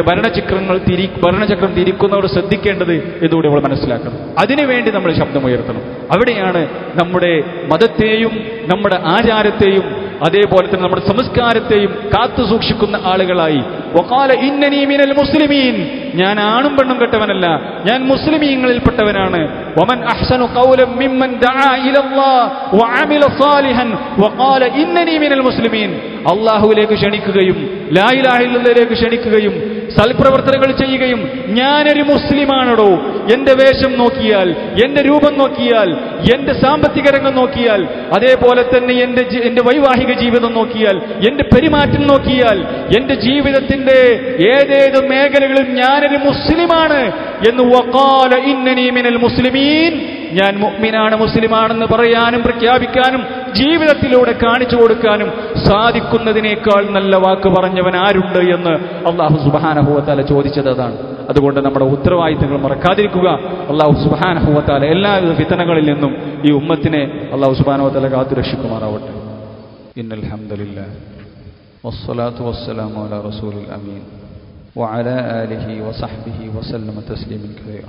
ഭരണചക്രം തിരിക്കുന്നവർ ശ്രദ്ധിക്കേണ്ടത് എന്നുകൂടി നമ്മൾ മനസ്സിലാക്കണം. അതിനുവേണ്ടി നമ്മൾ ശബ്ദമുയർത്തണം. അവിടെയാണ് നമ്മുടെ മതത്തെയും നമ്മുടെ ആചാരത്തെയും അതേപോലെ തന്നെ നമ്മുടെ സംസ്കാരത്തെയും കാത്തു സൂക്ഷിക്കുന്ന ആളുകളായി വഖാല ഇന്നനീ മിനൽ മുസ്ലിമീൻ, ഞാൻ ആണും പെണ്ണും കെട്ടവനല്ല, ഞാൻ മുസ്ലിമീങ്ങളിൽപ്പെട്ടവനാണ്. വമൻ അഹ്സനു ഖൗലൻ മിമ്മൻ ദആ ഇലല്ലാഹ് വഅമില സാലിഹൻ വഖാല ഇന്നനീ മിനൽ മുസ്ലിമീൻ. അല്ലാഹുവിലേക്ക് ക്ഷണിക്കുകയും ലാ ഇലാഹ ഇല്ലല്ലാഹിലേക്ക് ക്ഷണിക്കുകയും സൽപ്രവർത്തനങ്ങൾ ചെയ്യുകയും ഞാനൊരു മുസ്ലിമാണോ, എന്റെ വേഷം നോക്കിയാൽ, എന്റെ രൂപം നോക്കിയാൽ, എന്റെ സാമ്പത്തിക രംഗം നോക്കിയാൽ, അതേപോലെ തന്നെ എന്റെ വൈവാഹിക ജീവിതം നോക്കിയാൽ, എന്റെ പെരുമാറ്റം നോക്കിയാൽ, എന്റെ ജീവിതത്തിന്റെ ഏതേത് മേഖലകളിലും ഞാനൊരു മുസ്ലിമാണ് എന്ന് വഖാല ഇന്നനീ മിനൽ മുസ്ലിമീൻ, ഞാൻ മുഅ്മിനാണ് മുസ്ലിമാണെന്ന് പറയാനും പ്രഖ്യാപിക്കാനും ജീവിതത്തിലൂടെ കാണിച്ചു കൊടുക്കാനും സാധിക്കുന്നതിനേക്കാൾ നല്ല വാക്ക് പറഞ്ഞവൻ ആരുണ്ട് എന്ന് അല്ലാഹു സുബ്ഹാനഹു വ തആല ചോദിച്ചത് അതാണ്. അതുകൊണ്ട് നമ്മുടെ ഉത്തരവാദിത്തങ്ങൾ മറക്കാതിരിക്കുക. അല്ലാഹു സുബ്ഹാനഹു വ തആല എല്ലാവിധ ഫിത്നകളിൽ നിന്നും ഈ ഉമ്മത്തിനെ അല്ലാഹു സുബ്ഹാനഹു വ തആല കാത്തു രക്ഷിക്കുമാറാവട്ടെ. ഇന്നൽ ഹംദുലില്ലാഹ് വസ്സലാത്തു വസ്സലാമു അലാ റസൂലിൽ അമീൻ വഅലാ ആലിഹി വസഹ്ബിഹി വസല്ലമ തസ്ലീമൻ കസീറ.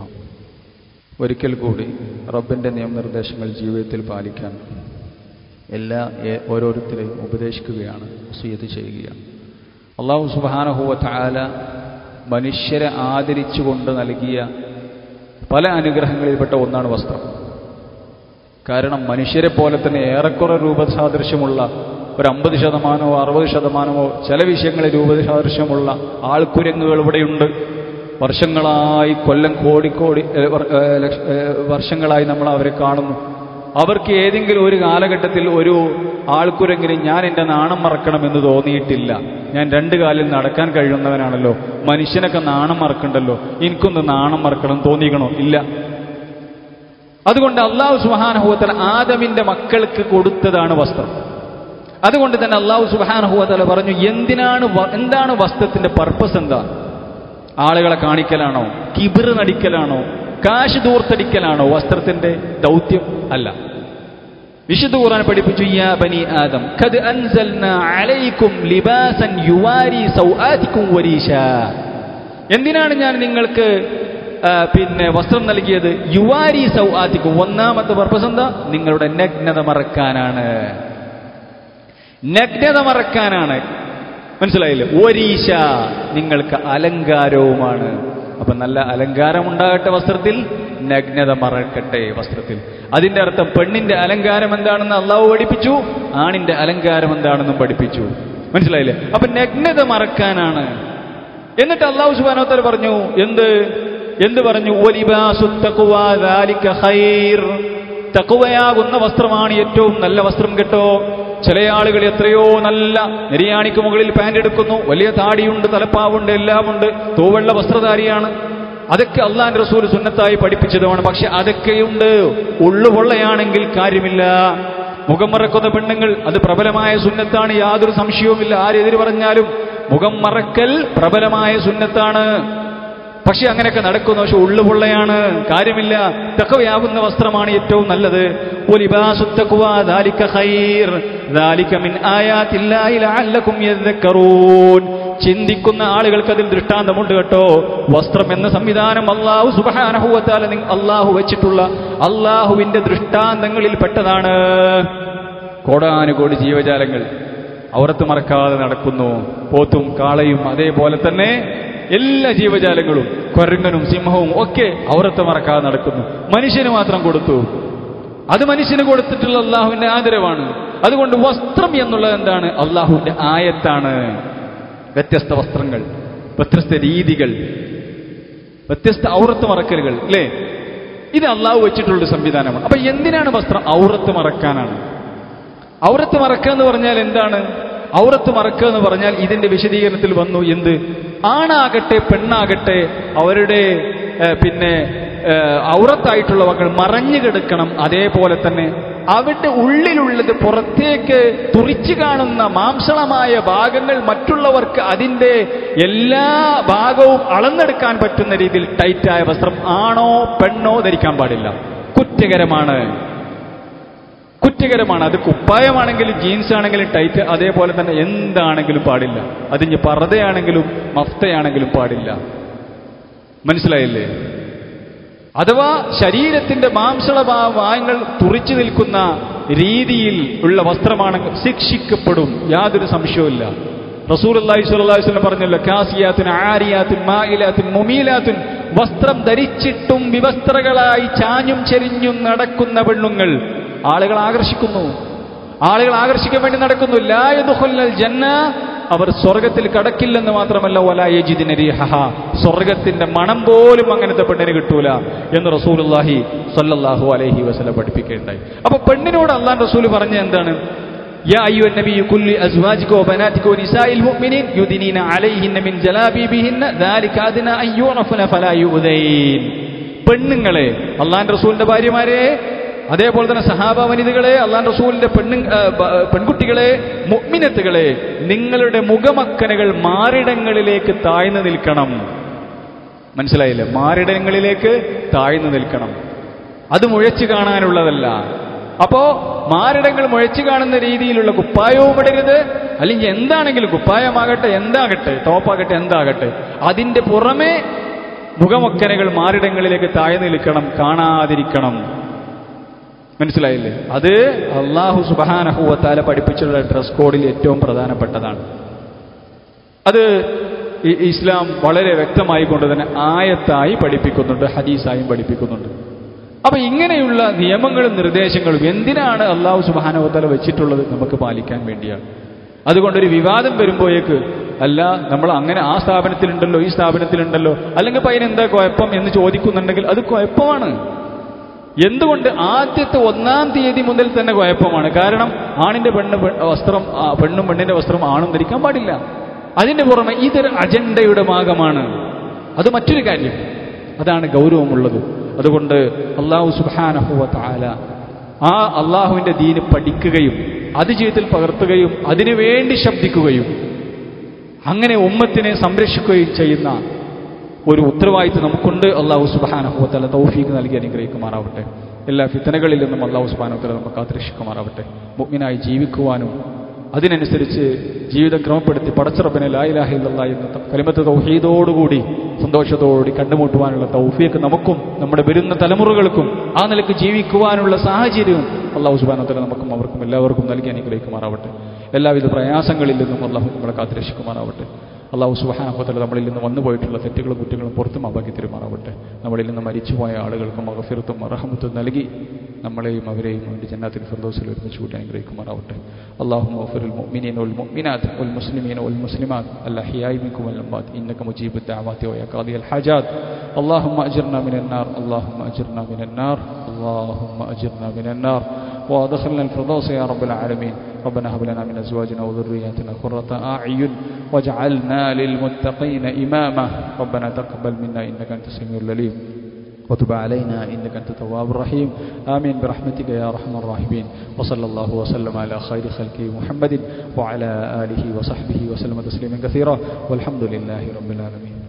ഒരിക്കൽ കൂടി റബ്ബിന്റെ നിയമനിർദ്ദേശങ്ങൾ ജീവിതത്തിൽ പാലിക്കാൻ ഓരോരുത്തരെയും ഉപദേശിക്കുകയാണ്, വസിയ്യത്ത് ചെയ്യുകയാണ്. അല്ലാഹു സുബ്ഹാനഹു വ തആല മനുഷ്യരെ ആദരിച്ചുകൊണ്ട് നൽകിയ പല അനുഗ്രഹങ്ങളിൽപ്പെട്ട ഒന്നാണ് വസ്ത്രം. കാരണം മനുഷ്യരെ പോലെ തന്നെ ഏറെക്കുറെ രൂപസാദൃശ്യമുള്ള ഒരു 50% 60% ചില വിഷയങ്ങളിൽ രൂപസാദൃശ്യമുള്ള ആൾക്കുരങ്ങുകൾ ഇവിടെയുണ്ട്. വർഷങ്ങളായി കോടിക്കോടി വർഷങ്ങളായി നമ്മൾ അവരെ കാണുന്നു. അവർക്ക് ഏതെങ്കിലും ഒരു കാലഘട്ടത്തിൽ ഒരു ആൾക്കുരങ്ങിന് ഞാൻ എൻ്റെ നാണം മറക്കണമെന്ന് തോന്നിയിട്ടില്ല. ഞാൻ 2 കാലിൽ നടക്കാൻ കഴിയുന്നവനാണല്ലോ, മനുഷ്യനൊക്കെ നാണം മറക്കണ്ടല്ലോ, എനിക്കൊന്ന് നാണം മറക്കണം തോന്നിക്കണോ? ഇല്ല. അതുകൊണ്ട് അല്ലാഹു സുബ്ഹാനഹു വ തആല ആദമിന്റെ മക്കൾക്ക് കൊടുത്തതാണ് വസ്ത്രം. അതുകൊണ്ട് തന്നെ അല്ലാഹു സുബ്ഹാനഹു വ തആല പറഞ്ഞു, എന്താണ് വസ്ത്രത്തിന്റെ പർപ്പസ്? എന്താ? ആളുകളെ കാണിക്കലാണോ? കിബിർ നടിക്കലാണോ? കാശ് ദൂർത്തടിക്കലാണോ വസ്ത്രത്തിന്റെ ദൗത്യം? അല്ല. വിശുദ്ധ ഖുർആൻ പഠിപ്പിച്ചു, യാ ബനി ആദം ഖദ് അൻസൽനാ അലൈക്കും ലിബാസൻ യുവാരി സൗആതികും വരീശാ. എന്തിനാണ് ഞാൻ നിങ്ങൾക്ക് വസ്ത്രം നൽകിയത്? യുവാരി സൗആത്തിക്കും. ഒന്നാമത്തെ പർപ്പസ് എന്താ? നിങ്ങളുടെ നഗ്നത മറക്കാനാണ്. നഗ്നത മറക്കാനാണ്. മനസ്സിലായില്ലേ? ഒരീശ, നിങ്ങൾക്ക് അലങ്കാരവുമാണ്. അപ്പൊ നല്ല അലങ്കാരം ഉണ്ടാകട്ടെ വസ്ത്രത്തിൽ, നഗ്നത മറക്കട്ടെ വസ്ത്രത്തിൽ. അതിന്റെ അർത്ഥം പെണ്ണിന്റെ അലങ്കാരം എന്താണെന്ന് അള്ളാഹു പഠിപ്പിച്ചു, ആണിന്റെ അലങ്കാരം എന്താണെന്നും പഠിപ്പിച്ചു. മനസ്സിലായില്ലേ? അപ്പൊ നഗ്നത മറക്കാനാണ്. എന്നിട്ട് അള്ളാഹു സുബ്ഹാനഹു വ തആല പറഞ്ഞു, എന്ത് പറഞ്ഞു? വലിബാസു തഖ്വാ ദാലിക ഖൈർ. തഖ്വയാകുന്ന വസ്ത്രമാണ് ഏറ്റവും നല്ല വസ്ത്രം കേട്ടോ. ചില ആളുകൾ എത്രയോ നല്ല നെരിയാണിക്ക് മുകളിൽ പാന്റ് എടുക്കുന്നു, വലിയ താടിയുണ്ട്, തലപ്പാവുണ്ട്, എല്ലാമുണ്ട്, തൂവെള്ള വസ്ത്രധാരിയാണ്. അതൊക്കെ അള്ളാഹുവിന്റെ റസൂൽ സുന്നത്തായി പഠിപ്പിച്ചതുമാണ്. പക്ഷെ അതൊക്കെയുണ്ട്, ഉള്ളുപൊള്ളയാണെങ്കിൽ കാര്യമില്ല. മുഖം മറക്കുന്ന പെണ്ണുങ്ങൾ, അത് പ്രബലമായ സുന്നത്താണ്, യാതൊരു സംശയവുമില്ല. ആരെതിര് പറഞ്ഞാലും മുഖം മറക്കൽ പ്രബലമായ സുന്നത്താണ്. പക്ഷെ അങ്ങനെയൊക്കെ നടക്കുന്നു, പക്ഷെ ഉള്ളുപൊള്ളയാണ്, കാര്യമില്ല. തഖ്വയാകുന്ന വസ്ത്രമാണ് ഏറ്റവും നല്ലത്. വലിബാസു തഖ്വാ ദാലിക ഖൈർ ദാലിക മിൻ ആയാതില്ലാഹി ലഅല്ലകും യذكറൂൻ. ചിന്തിക്കുന്ന ആളുകൾക്ക് അതിൽ ദൃഷ്ടാന്തമുണ്ട് കേട്ടോ. വസ്ത്രം എന്ന സംവിധാനം അല്ലാഹു സുബ്ഹാനഹു വ തആല അല്ലാഹു വെച്ചിട്ടുള്ള അല്ലാഹുവിന്റെ ദൃഷ്ടാന്തങ്ങളിൽ പെട്ടതാണ്. കോടാനുകോടി ജീവജാലങ്ങൾ ഔറത്ത് മറക്കാതെ നടക്കുന്നു. പോത്തും കാളയും അതേപോലെ തന്നെ എല്ലാ ജീവജാലങ്ങളും, കുരങ്ങനും സിംഹവും ഒക്കെ ഔറത്ത് മറക്കാതെ നടക്കുന്നു. മനുഷ്യന് മാത്രം കൊടുത്തു. അത് മനുഷ്യന് കൊടുത്തിട്ടുള്ള അള്ളാഹുവിന്റെ ആദരവാണ്. അതുകൊണ്ട് വസ്ത്രം എന്നുള്ളത് എന്താണ്? അള്ളാഹുവിന്റെ ആയത്താണ്. വ്യത്യസ്ത വസ്ത്രങ്ങൾ, വ്യത്യസ്ത രീതികൾ, വ്യത്യസ്ത ഔറത്ത് മറക്കലുകൾ, അല്ലേ? ഇത് അള്ളാഹു വെച്ചിട്ടുള്ള സംവിധാനമാണ്. അപ്പൊ എന്തിനാണ് വസ്ത്രം? ഔറത്ത് മറക്കാനാണ്. ഔറത്ത് മറക്കുക എന്ന് പറഞ്ഞാൽ എന്താണ്? ഔറത്ത് മറക്കുക എന്ന് പറഞ്ഞാൽ ഇതിന്റെ വിശദീകരണത്തിൽ വന്നു എന്ത്? ആണാകട്ടെ പെണ്ണാകട്ടെ അവരുടെ ഔറത്തായിട്ടുള്ളവകൾ മറഞ്ഞു കിടക്കണം. അതേപോലെ തന്നെ അവരുടെ ഉള്ളിലുള്ളത് പുറത്തേക്ക് തുറിച്ചു കാണുന്ന മാംസളമായ ഭാഗങ്ങൾ മറ്റുള്ളവർക്ക് അതിന്റെ എല്ലാ ഭാഗവും അളന്നെടുക്കാൻ പറ്റുന്ന രീതിയിൽ ടൈറ്റായ വസ്ത്രം ആണോ പെണ്ണോ ധരിക്കാൻ പാടില്ല. കുറ്റകരമാണ്. അത് കുപ്പായമാണെങ്കിലും ജീൻസ് ആണെങ്കിലും ടൈറ്റ്, അതേപോലെ തന്നെ എന്താണെങ്കിലും പാടില്ല. അതിന് പർദ്ദയാണെങ്കിലും മഫ്തയാണെങ്കിലും പാടില്ല. മനസ്സിലായില്ലേ? അഥവാ ശരീരത്തിന്റെ മാംസള ഭാഗങ്ങൾ തുറിച്ചു നിൽക്കുന്ന രീതിയിൽ ഉള്ള വസ്ത്രമാണെങ്കിൽ ശിക്ഷിക്കപ്പെടും, യാതൊരു സംശയവുമില്ല. റസൂലുള്ളാഹി സ്വല്ലല്ലാഹു അലൈഹി വസല്ലം പറഞ്ഞല്ലോ, കാസിയാത്തുൻ ആരിയാത്തുൻ മായിലാത്തുൻ മുമീലാത്തുൻ. വസ്ത്രം ധരിച്ചിട്ടും വിവസ്ത്രകളായി ചാഞ്ഞും ചെരിഞ്ഞും നടക്കുന്ന പെണ്ണുങ്ങൾ ആളുകൾ ആകർഷിക്കുന്നു. ആളുകൾ ആകർഷിക്കാൻ വേണ്ടി നടക്കുന്നു. ലാ യദ്ഖുലുൽ ജന്ന, അവർ സ്വർഗത്തിൽ കടക്കില്ലെന്ന് മാത്രമല്ല, വലാ യജിദുന റീഹഹ, സ്വർഗത്തിന്റെ മണം പോലും അങ്ങനത്തെ പെണ്ണിന് കിട്ടൂല എന്ന് റസൂലുള്ളാഹി സ്വല്ലല്ലാഹു അലൈഹി വസല്ലം പഠിപ്പിക്കുകയുണ്ടായി. അപ്പൊ പെണ്ണിനോട് അല്ലാഹുവിന്റെ റസൂൽ പറഞ്ഞ എന്താണ്? യാ അയ്യുഹൻ നബിയ്യു ഖുൽ ലി അസ്വാജിക വ ബനാതിക വ നിസാഇൽ മുഅ്മിനീൻ യുദ്നീന അലൈഹിന്ന മിൻ ജലാബീബിഹിന്ന ദാലിക അദ്ന അൻ യുറഫന ഫലാ യുദൈൻ. പെണ്ണുങ്ങളെ, അല്ലാഹുവിന്റെ റസൂലിന്റെ ഭാര്യമാരെ, അതേപോലെ തന്നെ സഹാബ വനിതകളെ, അല്ലാഹുവിന്റെ റസൂലിന്റെ പെൺകുട്ടികളെ, മുഅ്മിനത്തുകളെ, നിങ്ങളുടെ മുഖമക്കനകൾ മാറിടങ്ങളിലേക്ക് താഴ്ന്നു നിൽക്കണം. മനസ്സിലായില്ലേ? മാറിടങ്ങളിലേക്ക് താഴ്ന്നു നിൽക്കണം. അത് മുഴച്ചു കാണാനുള്ളതല്ല. അപ്പോ മാറിടങ്ങൾ മുഴച്ചു കാണുന്ന രീതിയിലുള്ള കുപ്പായവും ഇടരുത്. അല്ലെങ്കിൽ എന്താണെങ്കിലും, കുപ്പായമാകട്ടെ എന്താകട്ടെ, ടോപ്പാകട്ടെ എന്താകട്ടെ, അതിന്റെ പുറമെ മുഖമൊക്കനകൾ മാറിടങ്ങളിലേക്ക് താഴ്ന്നു നിൽക്കണം, കാണാതിരിക്കണം. മനസ്സിലായില്ലേ? അത് അല്ലാഹു സുബ്ഹാനഹു വ തആല പഠിപ്പിച്ചിട്ടുള്ള ഡ്രസ് കോഡിൽ ഏറ്റവും പ്രധാനപ്പെട്ടതാണ്. അത് ഇസ്ലാം വളരെ വ്യക്തമായി കൊണ്ട് തന്നെ ആയത്തായി പഠിപ്പിക്കുന്നുണ്ട്, ഹദീസായും പഠിപ്പിക്കുന്നുണ്ട്. അപ്പൊ ഇങ്ങനെയുള്ള നിയമങ്ങളും നിർദ്ദേശങ്ങളും എന്തിനാണ് അല്ലാഹു സുബ്ഹാനഹു വ തആല വെച്ചിട്ടുള്ളത്? നമുക്ക് പാലിക്കാൻ വേണ്ടിയാണ്. അതുകൊണ്ടൊരു വിവാദം വരുമ്പോഴേക്ക്, അല്ല നമ്മൾ അങ്ങനെ ആ സ്ഥാപനത്തിലുണ്ടല്ലോ ഈ സ്ഥാപനത്തിലുണ്ടല്ലോ, അല്ലെങ്കിൽ ഇപ്പം അതിനെന്താ കുഴപ്പം എന്ന് ചോദിക്കുന്നുണ്ടെങ്കിൽ അത് കുഴപ്പമാണ്. എന്തുകൊണ്ട്? ആദ്യത്തെ 1-ാം തീയതി മുതൽ തന്നെ കുഴപ്പമാണ്. കാരണം ആണിന്റെ വസ്ത്രം പെണ്ണും പെണ്ണിന്റെ വസ്ത്രം ആണും ധരിക്കാൻ പാടില്ല. അതിന്റെ പുറമെ ഇതൊരു അജണ്ടയുടെ ഭാഗമാണ്. അത് മറ്റൊരു കാര്യം. അതാണ് ഗൗരവമുള്ളത്. അതുകൊണ്ട് അല്ലാഹു സുബ്ഹാനഹു വ തആല ആ അള്ളാഹുവിന്റെ ദീന് പഠിക്കുകയും അത് ജീവിതത്തിൽ പകർത്തുകയും അതിനുവേണ്ടി ശബ്ദിക്കുകയും അങ്ങനെ ഉമ്മത്തിനെ സംരക്ഷിക്കുകയും ചെയ്യുന്ന ഒരു ഉത്തരവാദിത്വം നമുക്കുണ്ട്. അല്ലാഹു സുബ്ഹാനഹു വ തആല തൗഫീഖ് നൽകി അനുഗ്രഹിക്കുമാറാവട്ടെ. എല്ലാ ഫിത്നകളിൽ നിന്നും അല്ലാഹു സുബ്ഹാനഹു വ തആല നമുക്ക് കാത്തുരക്ഷിക്കുമാറാവട്ടെ. മുഅ്മിനായി ജീവിക്കുവാനും അതിനനുസരിച്ച് ജീവിതം ക്രമപ്പെടുത്തി പടച്ചറബിനെ ലാ ഇലാഹ ഇല്ലല്ലാഹ് എന്ന കലിമത്ത് തൗഹീദോടുകൂടി സന്തോഷത്തോടുകൂടി കണ്ടുമുട്ടുവാനുള്ള തൗഫീഖ് നമുക്കും നമ്മുടെ വരുന്ന തലമുറകൾക്കും ആ നിലയ്ക്ക് ജീവിക്കുവാനുള്ള സാഹചര്യവും അല്ലാഹു സുബ്ഹാനഹു വ തആല നമുക്കും അവർക്കും എല്ലാവർക്കും നൽകി അനുഗ്രഹിക്കുമാറാവട്ടെ. എല്ലാവിധ പ്രയാസങ്ങളിൽ നിന്നും അല്ലാഹു നമ്മളെ കാത്തുരക്ഷിക്കുമാറാവട്ടെ. അല്ലാഹു സുബ്ഹാനഹു വ തആല നമ്മളിൽ നിന്ന് വന്നുപോയിട്ടുള്ള തെറ്റുകളും കുറ്റങ്ങളും പുറത്തു മാപ്പാക്കി തരുമാറാവട്ടെ. നമ്മളിൽ നിന്ന് മരിച്ചുപോയ ആളുകൾക്ക് മഗ്ഫിറത്തും റഹ്മത്തും നൽകി നമ്മളെയും അവരെയും വേണ്ടി ജന്നാത്തുൽ ഫിർദൗസിൽ ഒരുമിച്ച് കൂട്ടി അനുഗ്രഹിക്കുമാറാവട്ടെ. അല്ലാഹുമ്മ ഗഫിറിൽ മുഅ്മിനീന വൽ മുഅ്മിനാത്ത് വൽ മുസ്ലിമീന വൽ മുസ്ലിമാത്ത് അൽഅഹ്യാഇ മിൻകും വൽ അംവാത്ത് ഇന്നക മുജീബുദ് ദഅവാതി വ യാ ഖാദിയൽ ഹാജാത്ത്. اللهم أجرنا من النار اللهم أجرنا من النار اللهم أجرنا من النار وادخلنا الفردوس يا رب العالمين. ربنا هب لنا من أزواجنا وذرياتنا قرة أعين واجعلنا للمتقين إماما. ربنا تقبل منا إنك أنت السميع العليم وتب علينا إنك أنت التواب الرحيم. آمين برحمتك يا أرحم الراحمين. وصلى الله وسلم على خير خلقه محمد وعلى آله وصحبه وسلم تسليما كثيرا والحمد لله رب العالمين.